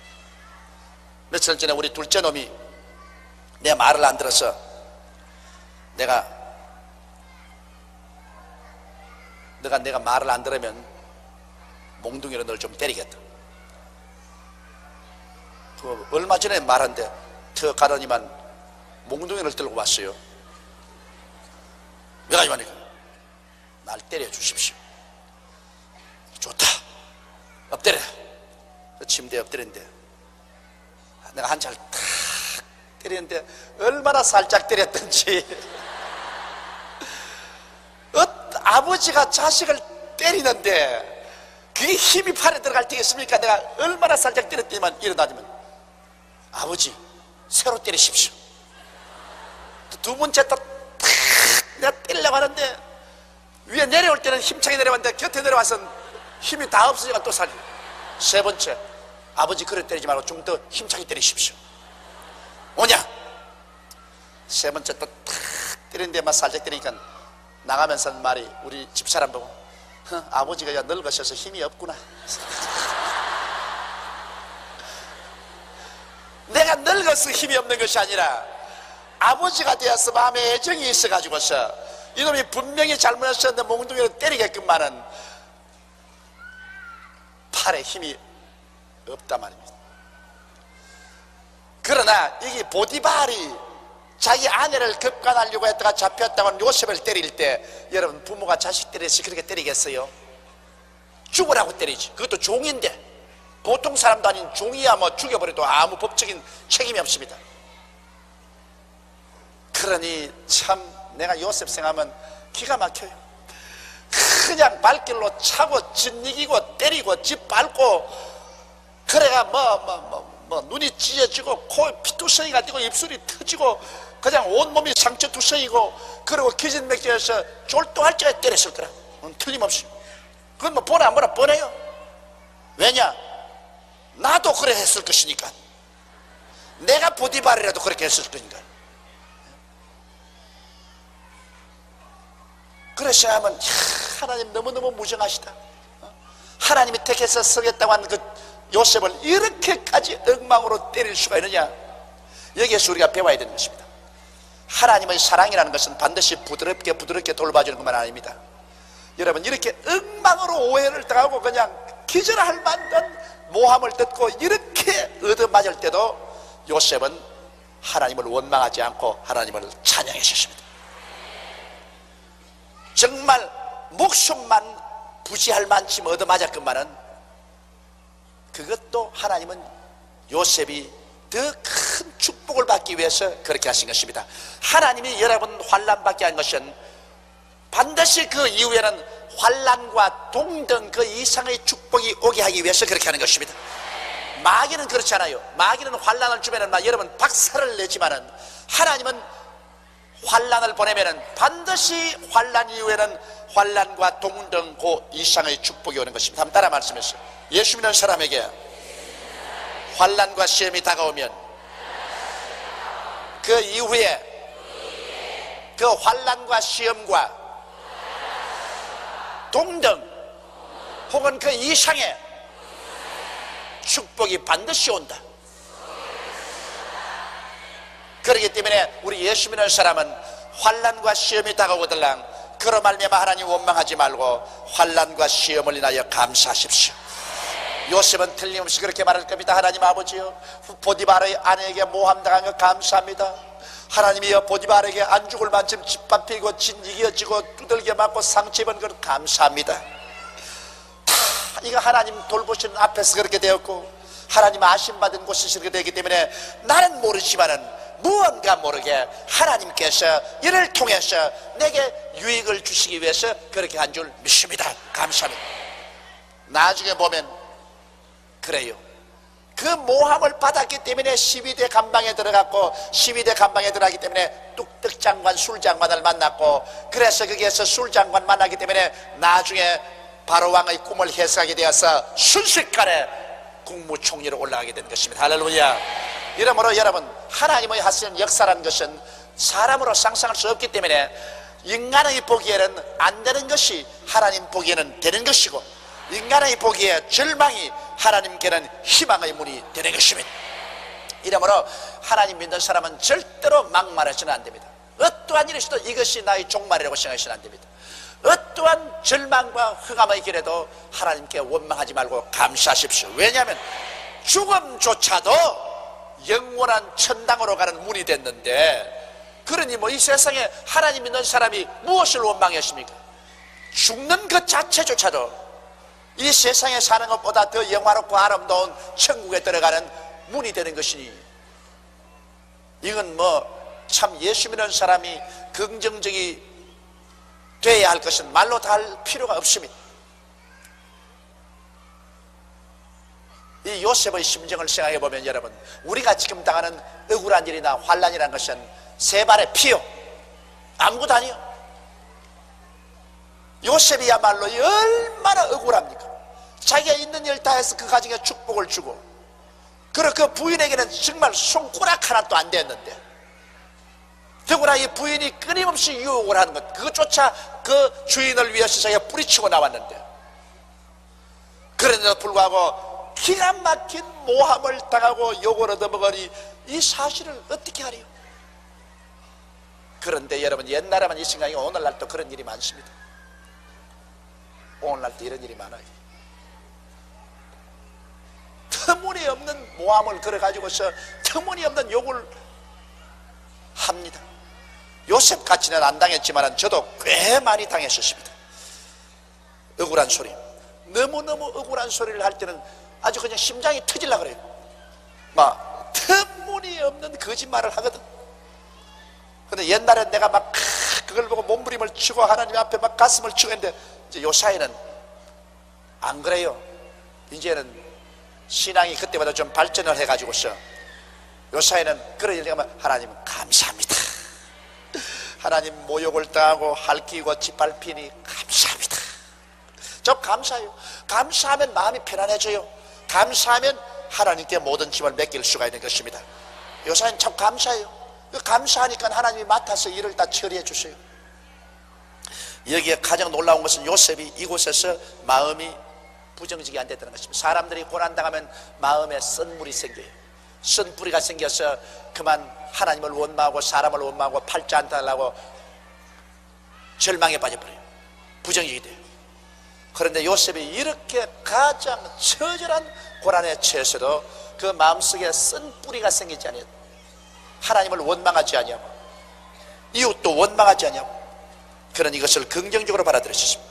며칠 전에 우리 둘째 놈이 내 말을 안 들어서 내가 내가 내가 말을 안 들으면 몽둥이로 널 좀 때리겠다. 그 얼마 전에 말한데 더 가더니만 몽둥이를 들고 왔어요. 왜 가져왔니까? 날 때려 주십시오. 좋다. 엎드려. 그 침대에 엎드렸는데 내가 한 차를 탁 때리는데 얼마나 살짝 때렸던지 어, 아버지가 자식을 때리는데 그게 힘이 팔에 들어갈 때겠습니까? 내가 얼마나 살짝 때렸더니만 일어나지만 아버지 새로 때리십시오. 두 번째 또 탁 내가 때리려고 하는데 위에 내려올 때는 힘차게 내려왔는데 곁에 내려와서 힘이 다 없으니까 또 살려. 세 번째, 아버지 그래 때리지 말고 좀 더 힘차게 때리십시오. 뭐냐? 세 번째 또 탁 때리는데 막 살짝 때리니까 나가면서 말이 우리 집사람 보고 아버지가 야 늙으셔서 힘이 없구나. 내가 늙어서 힘이 없는 것이 아니라 아버지가 되어서 마음에 애정이 있어가지고서 이놈이 분명히 잘못했었는데 몽둥이로 때리게끔만은 팔에 힘이 없단 말입니다. 그러나 이게 보디발이 자기 아내를 급간하려고 했다가 잡혔다고 요셉을 때릴 때, 여러분 부모가 자식 때리듯이 그렇게 때리겠어요? 죽으라고 때리지. 그것도 종인데, 보통 사람도 아닌 종이야 뭐 죽여버려도 아무 법적인 책임이 없습니다. 그러니 참 내가 요셉 생각하면 기가 막혀요. 그냥 발길로 차고 짓이기고 때리고 짓밟고, 그래가 뭐 뭐 뭐 뭐 눈이 찢어지고 코에 피투성이가 되고 입술이 터지고 그냥 온몸이 상처투성이고, 그리고 기진맥진해서 졸도할 적에 때렸을 거라. 틀림없이. 그건 뭐 보나 안 보나 뻔해요. 왜냐? 나도 그래 했을 것이니까. 내가 보디발이라도 그렇게 했을 거니까. 그래서 하면 하나님 너무너무 무정하시다. 하나님이 택해서 서겠다고 한 그 요셉을 이렇게까지 엉망으로 때릴 수가 있느냐? 여기에서 우리가 배워야 되는 것입니다. 하나님의 사랑이라는 것은 반드시 부드럽게 부드럽게 돌봐주는 것만 아닙니다. 여러분, 이렇게 엉망으로 오해를 당하고 그냥 기절할 만한 모함을 듣고 이렇게 얻어맞을 때도 요셉은 하나님을 원망하지 않고 하나님을 찬양했습니다. 정말 목숨만 부지할 만큼 얻어맞았건만은 그것도 하나님은 요셉이 더 큰 축복을 받기 위해서 그렇게 하신 것입니다. 하나님이 여러분 환난받게 한 것은 반드시 그 이후에는 환난과 동등 그 이상의 축복이 오게 하기 위해서 그렇게 하는 것입니다. 마귀는 그렇지 않아요. 마귀는 환난을 주면은 막 여러분 박살을 내지만은, 하나님은 환난을 보내면은 반드시 환난 이후에는 환난과 동등 그 이상의 축복이 오는 것입니다. 한번 따라 말씀하세요. 예수 믿는 사람에게 환난과 시험이 다가오면 그 이후에 그 환난과 시험과 동등 혹은 그 이상의 축복이 반드시 온다. 그렇기 때문에 우리 예수 믿는 사람은 환난과 시험이 다가오더랑 그로 말미암아 하나님 원망하지 말고 환난과 시험을 인하여 감사하십시오. 요셉은 틀림없이 그렇게 말할 겁니다. 하나님 아버지요, 보디발의 아내에게 모함당한 것 감사합니다. 하나님이여, 보디발에게 안 죽을 만큼 짓밟히고 진이겨지고 두들겨 맞고 상처 입은 것 감사합니다. 다 이거 하나님 돌보시는 앞에서 그렇게 되었고 하나님 아심받은 곳에서 그렇게 되기 때문에 나는 모르지만은 무언가 모르게 하나님께서 이를 통해서 내게 유익을 주시기 위해서 그렇게 한 줄 믿습니다. 감사합니다. 나중에 보면 그래요. 그 모함을 받았기 때문에 십이 대 감방에 들어갔고, 십이 대 감방에 들어가기 때문에 뚝뚝장관 술장관을 만났고, 그래서 거기에서 술장관 만나기 때문에 나중에 바로왕의 꿈을 해석하게 되어서 순식간에 국무총리로 올라가게 된 것입니다. 할렐루야. 이러므로 여러분, 하나님의 하시는 역사라는 것은 사람으로 상상할 수 없기 때문에 인간의 보기에는 안 되는 것이 하나님 보기에는 되는 것이고, 인간의 보기에 절망이 하나님께는 희망의 문이 되는 것입니다. 이러므로 하나님 믿는 사람은 절대로 막말해서는 안 됩니다. 어떠한 일이 있어도 이것이 나의 종말이라고 생각해서는 안 됩니다. 어떠한 절망과 흑암의 길에도 하나님께 원망하지 말고 감사하십시오. 왜냐하면 죽음조차도 영원한 천당으로 가는 문이 됐는데, 그러니 뭐 이 세상에 하나님 믿는 사람이 무엇을 원망했습니까? 죽는 것 자체조차도 이 세상에 사는 것보다 더 영화롭고 아름다운 천국에 들어가는 문이 되는 것이니, 이건 뭐 참 예수 믿는 사람이 긍정적이 돼야 할 것은 말로 다 할 필요가 없습니다. 이 요셉의 심정을 생각해 보면 여러분, 우리가 지금 당하는 억울한 일이나 환난이라는 것은 세 발의 피요, 아무것도 아니요. 요셉이야말로 얼마나 억울합니까? 자기가 있는 일 다 해서 그 가정에 축복을 주고, 그리고 그 부인에게는 정말 손가락 하나도 안 됐는데, 더구나 이 부인이 끊임없이 유혹을 하는 것, 그것조차 그 주인을 위해서 자기가 뿌리치고 나왔는데, 그런데도 불구하고 기가 막힌 모함을 당하고 욕을 얻어먹으니 이 사실을 어떻게 하리요? 그런데 여러분, 옛날에만 이 생각이 오늘날도 그런 일이 많습니다. 오늘날도 이런 일이 많아요. 터무니없는 모함을 걸어가지고서 터무니없는 욕을 합니다. 요셉같이는 안 당했지만 저도 꽤 많이 당했었습니다. 억울한 소리, 너무너무 억울한 소리를 할 때는 아주 그냥 심장이 터질라 그래요. 막 터무니없는 거짓말을 하거든. 근데 옛날엔 내가 막 그걸 보고 몸부림을 치고 하나님 앞에 막 가슴을 치고 했는데 이제 요 사이는 안 그래요. 이제는 신앙이 그때보다 좀 발전을 해가지고서 요 사이는 그런 일 하면 하나님 감사합니다. 하나님 모욕을 당하고 핥히고 짓밟히니 감사합니다. 저 감사해요. 감사하면 마음이 편안해져요. 감사하면 하나님께 모든 짐을 맡길 수가 있는 것입니다. 요 사이는 참 감사해요. 감사하니까 하나님이 맡아서 일을 다 처리해 주세요. 여기에 가장 놀라운 것은 요셉이 이곳에서 마음이 부정직이 안 됐다는 것입니다. 사람들이 고난당하면 마음에 쓴물이 생겨요. 쓴뿌리가 생겨서 그만 하나님을 원망하고 사람을 원망하고 팔자 안 달라고 절망에 빠져버려요. 부정직이 돼요. 그런데 요셉이 이렇게 가장 처절한 고난에 처해서도 그 마음속에 쓴뿌리가 생기지 아니하고 하나님을 원망하지 아니하고 이웃도 원망하지 아니하고 그런 이것을 긍정적으로 받아들였습니다.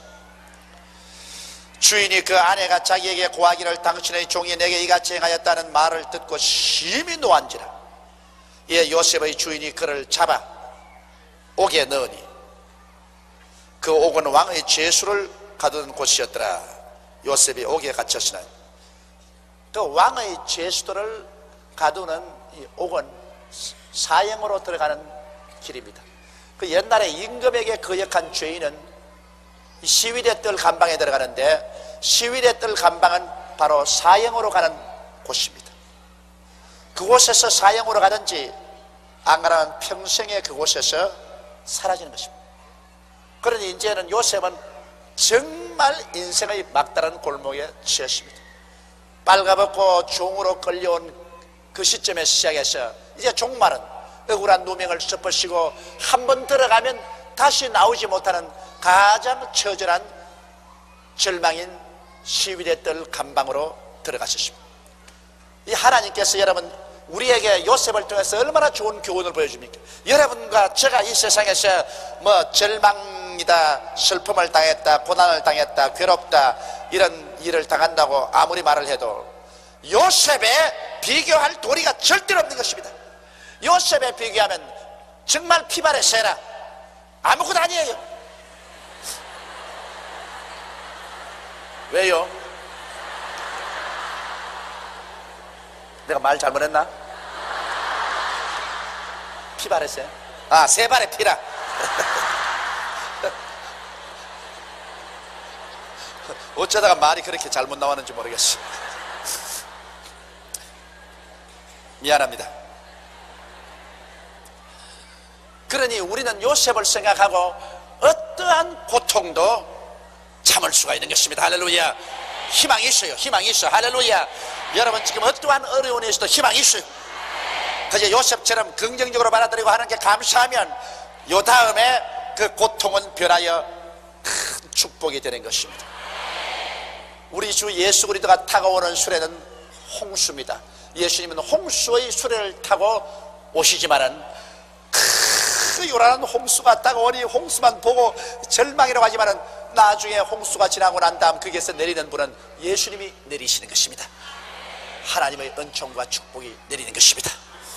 주인이 그 아내가 자기에게 고하기를 당신의 종이 내게 이같이 행하였다는 말을 듣고 심히 노한지라. 예, 요셉의 주인이 그를 잡아 옥에 넣으니 그 옥은 왕의 죄수를 가두는 곳이었더라. 요셉이 옥에 갇혔으나 그 왕의 죄수들을 가두는 이 옥은 사형으로 들어가는 길입니다. 그 옛날에 임금에게 거역한 죄인은 시위대 뜰 감방에 들어가는데 시위대 뜰 감방은 바로 사형으로 가는 곳입니다. 그곳에서 사형으로 가든지 안 가면 평생에 그곳에서 사라지는 것입니다. 그러니 이제는 요셉은 정말 인생의 막다른 골목에 처했습니다. 빨가벗고 종으로 끌려온 그 시점에 시작해서 이제 종말은 억울한 누명을 덮으시고 한 번 들어가면 다시 나오지 못하는 가장 처절한 절망인 시위대 뜰 감방으로 들어가셨습니다. 이 하나님께서 여러분 우리에게 요셉을 통해서 얼마나 좋은 교훈을 보여줍니까? 여러분과 제가 이 세상에서 뭐 절망이다, 슬픔을 당했다, 고난을 당했다, 괴롭다 이런 일을 당한다고 아무리 말을 해도 요셉에 비교할 도리가 절대로 없는 것입니다. 요셉에 비교하면 정말 피발의 새라 아무것도 아니에요. 왜요? 내가 말 잘못했나? 피발의 새? 아, 세 발의 피라. 어쩌다가 말이 그렇게 잘못 나왔는지 모르겠어. 미안합니다. 그러니 우리는 요셉을 생각하고 어떠한 고통도 참을 수가 있는 것입니다. 할렐루야. 희망이 있어요. 희망이 있어요. 할렐루야. 여러분 지금 어떠한 어려운 일에서도 희망이 있어요. 그저 요셉처럼 긍정적으로 받아들이고 하나님께 감사하면 요 다음에 그 고통은 변하여 큰 축복이 되는 것입니다. 우리 주 예수 그리스도가 타고 오는 수레는 홍수입니다. 예수님은 홍수의 수레를 타고 오시지만은 그 요란한 홍수가 다가오니 홍수만 보고 절망이라고 하지만은 나중에 홍수가 지나고 난 다음 거기에서 내리는 분은 예수님이 내리시는 것입니다. 하나님의 은총과 축복이 내리는 것입니다.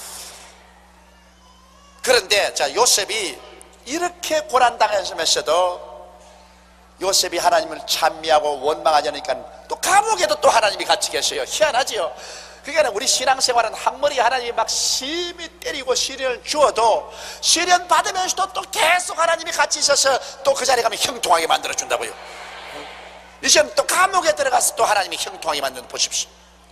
그런데 자 요셉이 이렇게 고난당하면서도 요셉이 하나님을 찬미하고 원망하지 않으니까 또 감옥에도 또 하나님이 같이 계셔요. 희한하지요. 그러니까 우리 신앙생활은 한 머리 하나님이 막 심히 때리고 시련을 주어도 시련 받으면서도 또 계속 하나님이 같이 있어서 또 그 자리에 가면 형통하게 만들어준다고요. 이제는 또 감옥에 들어가서 또 하나님이 형통하게 만드는 보십시오.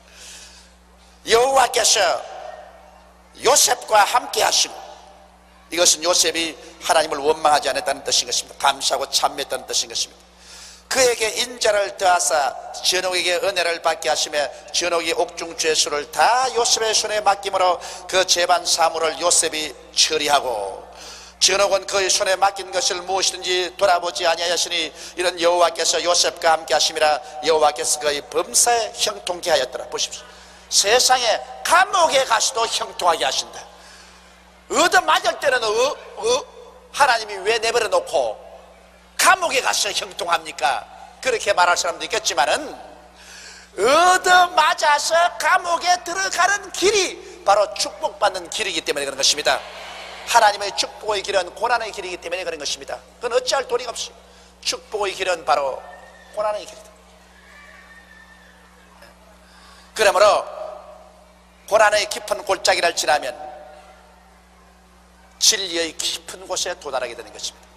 여호와께서 요셉과 함께 하시고 이것은 요셉이 하나님을 원망하지 않았다는 뜻인 것입니다. 감사하고 찬미했다는 뜻인 것입니다. 그에게 인자를 더하사 전옥에게 은혜를 받게 하시며 전옥이 옥중 죄수를 다 요셉의 손에 맡김으로 그 재반 사물을 요셉이 처리하고 전옥은 그의 손에 맡긴 것을 무엇이든지 돌아보지 아니하였으니 이런 여호와께서 요셉과 함께 하심이라 여호와께서 그의 범사에 형통케 하였더라. 보십시오. 세상에 감옥에 가서도 형통하게 하신다. 얻어맞을 때는 어, 어? 하나님이 왜 내버려 놓고 감옥에 가서 형통합니까? 그렇게 말할 사람도 있겠지만은 얻어맞아서 감옥에 들어가는 길이 바로 축복받는 길이기 때문에 그런 것입니다. 하나님의 축복의 길은 고난의 길이기 때문에 그런 것입니다. 그건 어찌할 도리가 없이 축복의 길은 바로 고난의 길이다. 그러므로 고난의 깊은 골짜기를 지나면 진리의 깊은 곳에 도달하게 되는 것입니다.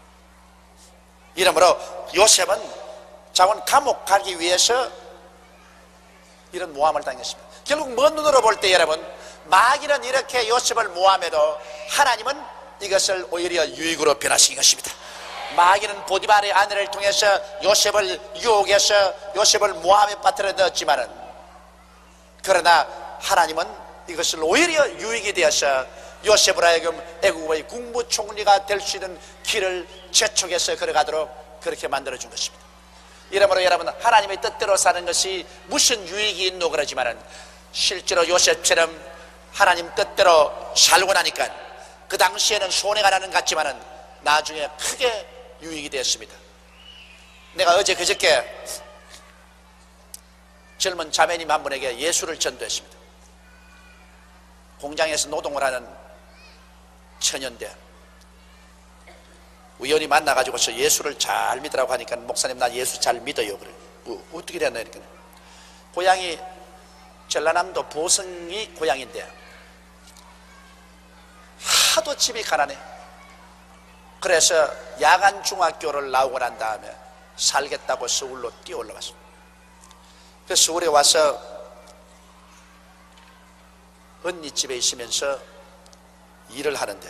이러므로 요셉은 자원 감옥 가기 위해서 이런 모함을 당했습니다. 결국 먼 눈으로 볼 때 여러분, 마귀는 이렇게 요셉을 모함해도 하나님은 이것을 오히려 유익으로 변화시킨 것입니다. 마귀는 보디발의 아내를 통해서 요셉을 유혹해서 요셉을 모함에 빠뜨려 넣었지만은, 그러나 하나님은 이것을 오히려 유익이 되어서 요셉을 하여금 애국의 국무총리가 될 수 있는 길을 재촉해서 걸어가도록 그렇게 만들어준 것입니다. 이러므로 여러분, 하나님의 뜻대로 사는 것이 무슨 유익이 있노 그러지만은 실제로 요셉처럼 하나님 뜻대로 살고 나니까 그 당시에는 손해가 나는 것 같지만은 나중에 크게 유익이 되었습니다. 내가 어제 그저께 젊은 자매님 한 분에게 예수를 전도했습니다. 공장에서 노동을 하는 처녀인데 우연히 만나가지고서 예수를 잘 믿으라고 하니까, 목사님 나 예수 잘 믿어요. 그래. 뭐, 어떻게 됐나 이렇게. 고향이 전라남도 보성이 고향인데 하도 집이 가난해. 그래서 야간 중학교를 나오고 난 다음에 살겠다고 서울로 뛰어 올라갔습니다. 그래서 서울에 와서 언니 집에 있으면서 일을 하는데,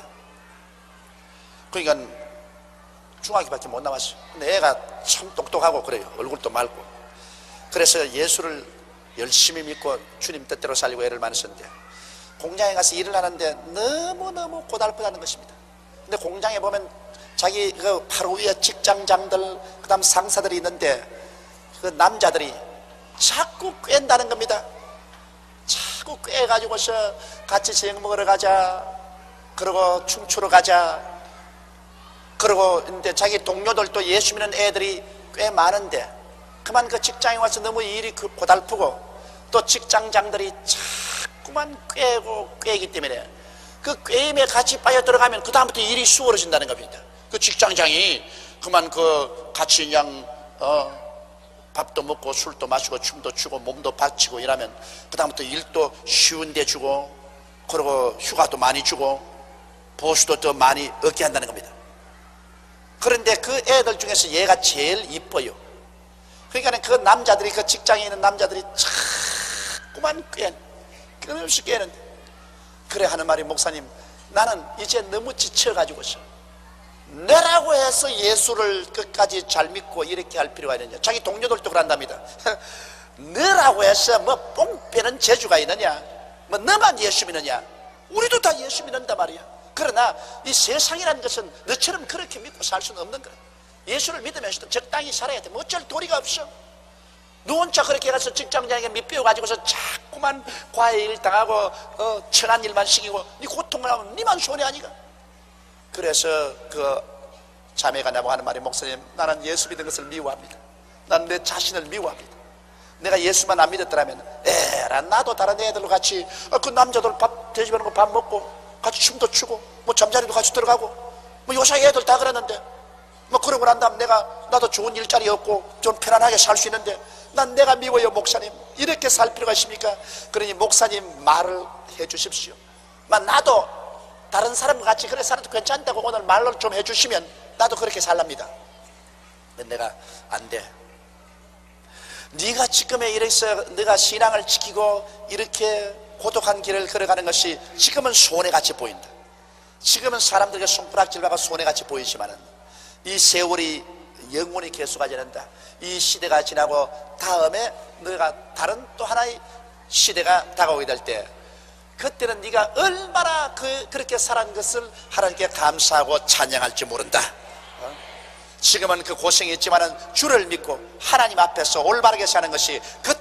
그러니까 중학교밖에 못 나왔어요. 근데 애가 참 똑똑하고 그래요. 얼굴도 맑고. 그래서 예수를 열심히 믿고 주님 뜻대로 살리고 애를 많이 썼는데, 공장에 가서 일을 하는데 너무너무 고달프다는 것입니다. 근데 공장에 보면 자기 그 바로 위에 직장장들, 그 다음 상사들이 있는데 그 남자들이 자꾸 꿰는다는 겁니다. 자꾸 꿰가지고서 같이 저녁 먹으러 가자, 그러고 춤추러 가자, 그러고 근데 자기 동료들도 예수 믿는 애들이 꽤 많은데 그만 그 직장에 와서 너무 일이 고달프고 또 직장장들이 자꾸만 꿰고 꿰기 때문에 그 꿰임에 같이 빠져 들어가면 그 다음부터 일이 수월해진다는 겁니다. 그 직장장이 그만 그 같이 그냥 어 밥도 먹고 술도 마시고 춤도 추고 몸도 바치고 이러면 그 다음부터 일도 쉬운데 주고, 그리고 휴가도 많이 주고 보수도 더 많이 얻게 한다는 겁니다. 그런데 그 애들 중에서 얘가 제일 이뻐요. 그러니까 그 남자들이, 그 직장에 있는 남자들이 자꾸만 꿰는, 끊임없이 꿰는데, 그래 하는 말이, 목사님 나는 이제 너무 지쳐가지고서 너라고 해서 예수를 끝까지 잘 믿고 이렇게 할 필요가 있느냐. 자기 동료들도 그런답니다. 너라고 해서 뭐 뽕 빼는 재주가 있느냐, 뭐 너만 예수 믿느냐. 우리도 다 예수 믿는단 말이야. 그러나 이 세상이라는 것은 너처럼 그렇게 믿고 살 수는 없는 거야. 예수를 믿으면서도 적당히 살아야 돼. 뭐 어쩔 도리가 없어. 너 혼자 그렇게 가서 직장장에게 밑배워가지고서 자꾸만 과외 일 당하고 어, 천한 일만 시키고 네 고통을 하면 네만 손해 아니가. 그래서 그 자매가 나보고 하는 말이, 목사님 나는 예수 믿는 것을 미워합니다. 나는 내 자신을 미워합니다. 내가 예수만 안 믿었더라면 에라 나도 다른 애들과 같이 어, 그 남자들 밥 대접하는 거 밥 먹고 같이 춤도 추고 뭐 잠자리도 같이 들어가고 뭐 요새 애들 다 그러는데, 뭐 그러고 난 다음 내가 나도 좋은 일자리 없고 좀 편안하게 살 수 있는데 난 내가 미워요. 목사님 이렇게 살 필요가 있습니까? 그러니 목사님 말을 해 주십시오. 나도 다른 사람과 같이 그래 살아도 괜찮다고 오늘 말로 좀 해주시면 나도 그렇게 살랍니다. 근데 내가 안 돼. 네가 지금에 이래서 네가 신앙을 지키고 이렇게 고독한 길을 걸어가는 것이 지금은 손해같이 보인다. 지금은 사람들에게 손가락질하고 손해같이 보이지만은 이 세월이 영원히 계속하지 않는다. 이 시대가 지나고 다음에 너가 다른 또 하나의 시대가 다가오게 될 때, 그때는 네가 얼마나 그, 그렇게 살아간 것을 하나님께 감사하고 찬양할지 모른다. 지금은 그 고생이 있지만은 주를 믿고 하나님 앞에서 올바르게 사는 것이 그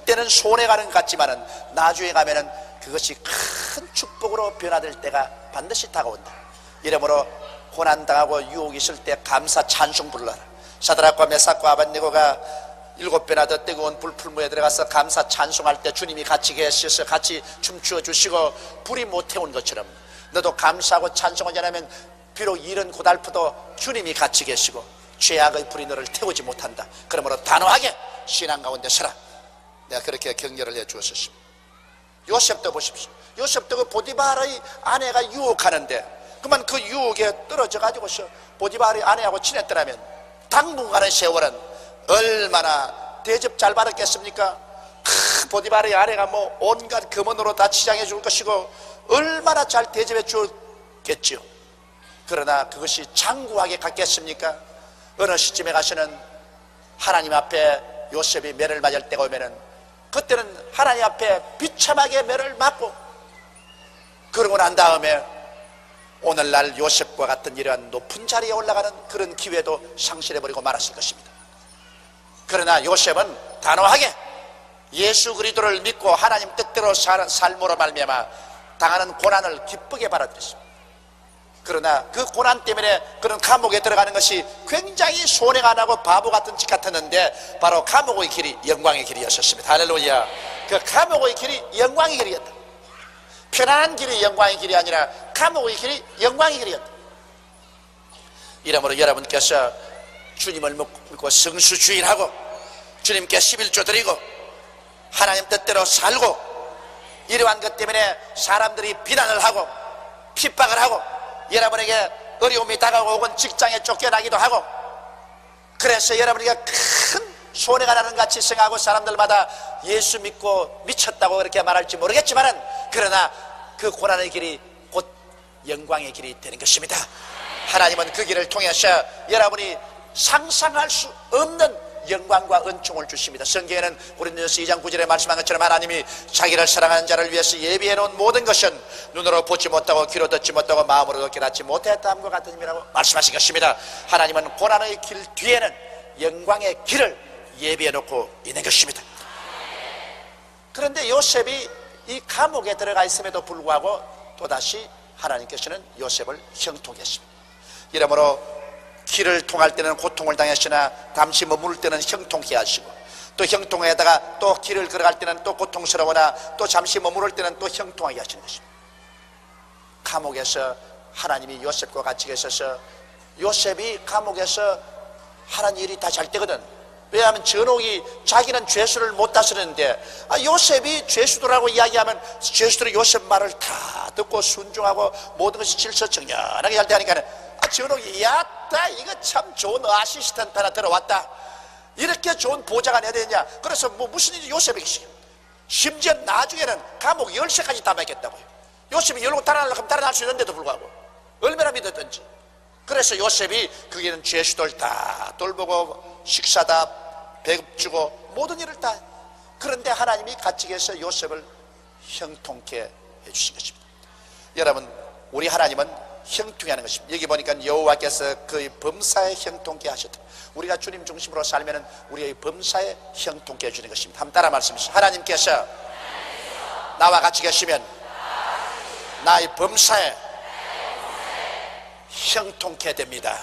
그때는 손해가는 것 같지만은 나중에 가면은 그것이 큰 축복으로 변화될 때가 반드시 다가온다. 이러므로 고난당하고 유혹이 있을 때 감사 찬송 불러라. 사드락과 메삭과 아벳네고가 일곱 배나 더 뜨거운 불풀무에 들어가서 감사 찬송할 때 주님이 같이 계셔서 같이 춤추어 주시고 불이 못 태운 것처럼 너도 감사하고 찬송하지 않으면 비록 일은 고달프도 주님이 같이 계시고 죄악의 불이 너를 태우지 못한다. 그러므로 단호하게 신앙 가운데 서라. 내가 그렇게 격려를 해 주었습니다. 요셉도 보십시오. 요셉도 그 보디발의 아내가 유혹하는데 그만 그 유혹에 떨어져 가지고서 보디발의 아내하고 친했더라면 당분간의 세월은 얼마나 대접 잘 받았겠습니까? 크, 보디발의 아내가 뭐 온갖 금원으로 다 치장해 줄 것이고 얼마나 잘 대접해 주었겠지요. 그러나 그것이 장구하게 갔겠습니까? 어느 시점에 가서는 하나님 앞에 요셉이 매를 맞을 때가 오면은 그때는 하나님 앞에 비참하게 매를 맞고 그러고 난 다음에 오늘날 요셉과 같은 이러한 높은 자리에 올라가는 그런 기회도 상실해버리고 말았을 것입니다. 그러나 요셉은 단호하게 예수 그리스도를 믿고 하나님 뜻대로 살, 삶으로 말미암아 당하는 고난을 기쁘게 받아들였습니다. 그러나 그 고난 때문에 그런 감옥에 들어가는 것이 굉장히 손해가 안 나고 바보 같은 짓 같았는데 바로 감옥의 길이 영광의 길이었습니다. 할렐루야. 그 감옥의 길이 영광의 길이었다. 편안한 길이 영광의 길이 아니라 감옥의 길이 영광의 길이었다. 이러므로 여러분께서 주님을 믿고 성수주일하고 주님께 십일조 드리고 하나님 뜻대로 살고 이러한 것 때문에 사람들이 비난을 하고 핍박을 하고 여러분에게 어려움이 다가오고 혹은 직장에 쫓겨나기도 하고 그래서 여러분에게 큰 손해가 나는 같이 생각하고 사람들마다 예수 믿고 미쳤다고 그렇게 말할지 모르겠지만은 그러나 그 고난의 길이 곧 영광의 길이 되는 것입니다. 하나님은 그 길을 통해서 여러분이 상상할 수 없는 영광과 은총을 주십니다. 성경에는 고린도전서 이 장 구 절에 말씀한 것처럼 하나님이 자기를 사랑하는 자를 위해서 예비해 놓은 모든 것은 눈으로 보지 못하고 귀로 듣지 못하고 마음으로 깨닫지 못했다함과 같은 의미라고 말씀하신 것입니다. 하나님은 고난의 길 뒤에는 영광의 길을 예비해 놓고 있는 것입니다. 그런데 요셉이 이 감옥에 들어가 있음에도 불구하고 또다시 하나님께서는 요셉을 형통했습니다. 이러므로 길을 통할 때는 고통을 당했으나 잠시 머무를 때는 형통케 하시고 또 형통에다가 또 길을 걸어갈 때는 또 고통스러우나 또 잠시 머무를 때는 또 형통하게 하시는 것입니다. 감옥에서 하나님이 요셉과 같이 계셔서 요셉이 감옥에서 하는 일이 다 잘 되거든. 왜냐하면 전옥이 자기는 죄수를 못 다스리는데 아, 요셉이 죄수들하고 이야기하면 죄수들이 요셉 말을 다 듣고 순종하고 모든 것이 질서정연하게 잘 되니까 아, 전옥이 야따 이거 참 좋은 아시스턴트 하나 들어왔다. 이렇게 좋은 보좌가 내야 되냐. 그래서 뭐 무슨 일이 요셉에게 심지어 나중에는 감옥 열쇠까지 다 맡겼다고요. 요셉이 열고 달아나려고 하면 달아날 수 있는데도 불구하고 얼마나 믿었던지. 그래서 요셉이 거기는 죄수들 다 돌보고 식사다 배급 주고 모든 일을 다. 그런데 하나님이 같이 계셔 요셉을 형통케 해주신 것입니다. 여러분 우리 하나님은 형통케 하는 것입니다. 여기 보니까 여호와께서 그의 범사에 형통케 하셨다. 우리가 주님 중심으로 살면 우리의 범사에 형통케 해주는 것입니다. 한번 따라 말씀하시죠. 하나님께서 나와 같이 계시면 나의 범사에 형통케 됩니다.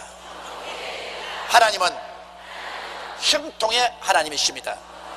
하나님은 형통의 하나님이십니다.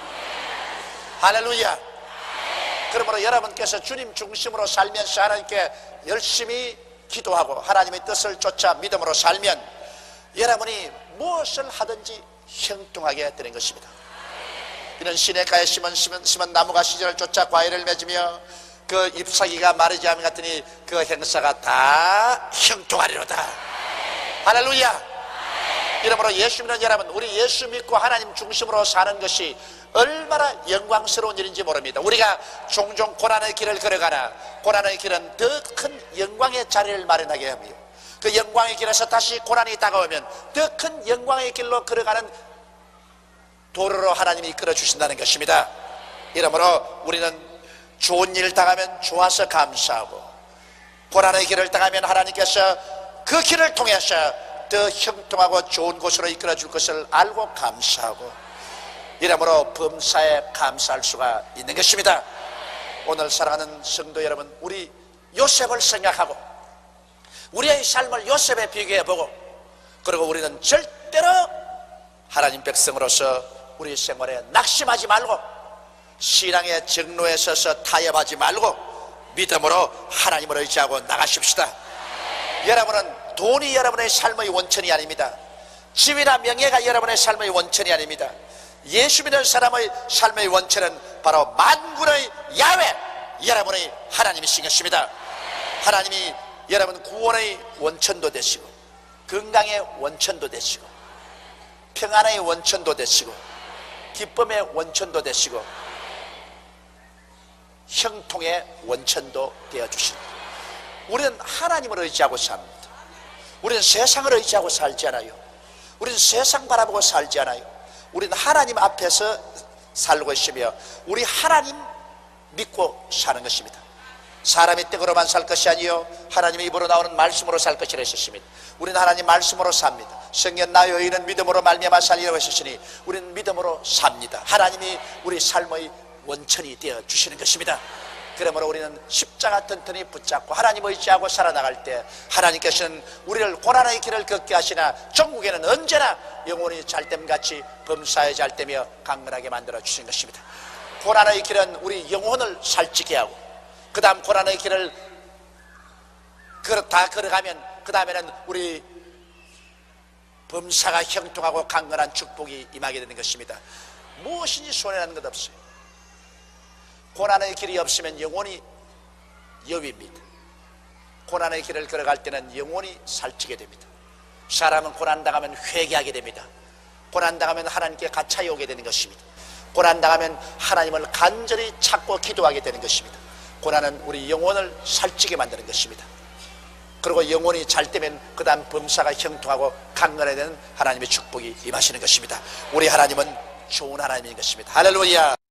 할렐루야. 그러므로 여러분께서 주님 중심으로 살면서 하나님께 열심히 기도하고 하나님의 뜻을 쫓아 믿음으로 살면 여러분이 무엇을 하든지 형통하게 되는 것입니다. 이는 시냇가에 심은, 심은, 심은 나무가 시절을 쫓아 과일을 맺으며 그 잎사귀가 마르지 않음 같으니 그 행사가 다 형통하리로다. 할렐루야. 이러므로 예수 믿는 여러분, 우리 예수 믿고 하나님 중심으로 사는 것이 얼마나 영광스러운 일인지 모릅니다. 우리가 종종 고난의 길을 걸어가나 고난의 길은 더 큰 영광의 자리를 마련하게 합니다. 그 영광의 길에서 다시 고난이 다가오면 더 큰 영광의 길로 걸어가는 도로로 하나님이 이끌어 주신다는 것입니다. 이러므로 우리는 좋은 일을 당하면 좋아서 감사하고 고난의 길을 당하면 하나님께서 그 길을 통해서 더 형통하고 좋은 곳으로 이끌어 줄 것을 알고 감사하고 이러므로 범사에 감사할 수가 있는 것입니다. 오늘 사랑하는 성도 여러분, 우리 요셉을 생각하고 우리의 삶을 요셉에 비교해보고, 그리고 우리는 절대로 하나님 백성으로서 우리 생활에 낙심하지 말고 신앙의 정로에 서서 타협하지 말고 믿음으로 하나님을 의지하고 나가십시다. 여러분은 돈이 여러분의 삶의 원천이 아닙니다. 지위나 명예가 여러분의 삶의 원천이 아닙니다. 예수 믿는 사람의 삶의 원천은 바로 만군의 야훼, 여러분의 하나님이신 것입니다. 하나님이 여러분 구원의 원천도 되시고, 건강의 원천도 되시고, 평안의 원천도 되시고, 기쁨의 원천도 되시고, 형통의 원천도 되어주십니다. 우리는 하나님을 의지하고 삽니다. 우리는 세상을 의지하고 살지 않아요. 우리는 세상 바라보고 살지 않아요. 우리는 하나님 앞에서 살고 있으며 우리 하나님 믿고 사는 것입니다. 사람의 떡으로만 살 것이 아니요 하나님의 입으로 나오는 말씀으로 살 것이라 했습니다. 우리는 하나님 말씀으로 삽니다. 성경 나 여인은 믿음으로 말미암아 살리라고 하셨으니 우리는 믿음으로 삽니다. 하나님이 우리 삶의 원천이 되어 주시는 것입니다. 그러므로 우리는 십자가 튼튼히 붙잡고 하나님 의지하고 살아나갈 때 하나님께서는 우리를 고난의 길을 걷게 하시나 종국에는 언제나 영혼이 잘됨같이 범사에 잘되며 강건하게 만들어 주신 것입니다. 고난의 길은 우리 영혼을 살찌게 하고, 그 다음 고난의 길을 다 걸어가면 그 다음에는 우리 범사가 형통하고 강건한 축복이 임하게 되는 것입니다. 무엇인지 손해나는 것 없어요. 고난의 길이 없으면 영혼이 여위입니다. 고난의 길을 걸어갈 때는 영혼이 살찌게 됩니다. 사람은 고난당하면 회개하게 됩니다. 고난당하면 하나님께 가차이 오게 되는 것입니다. 고난당하면 하나님을 간절히 찾고 기도하게 되는 것입니다. 고난은 우리 영혼을 살찌게 만드는 것입니다. 그리고 영혼이 잘 되면 그 다음 범사가 형통하고 강건해야 되는 하나님의 축복이 임하시는 것입니다. 우리 하나님은 좋은 하나님인 것입니다. 할렐루야.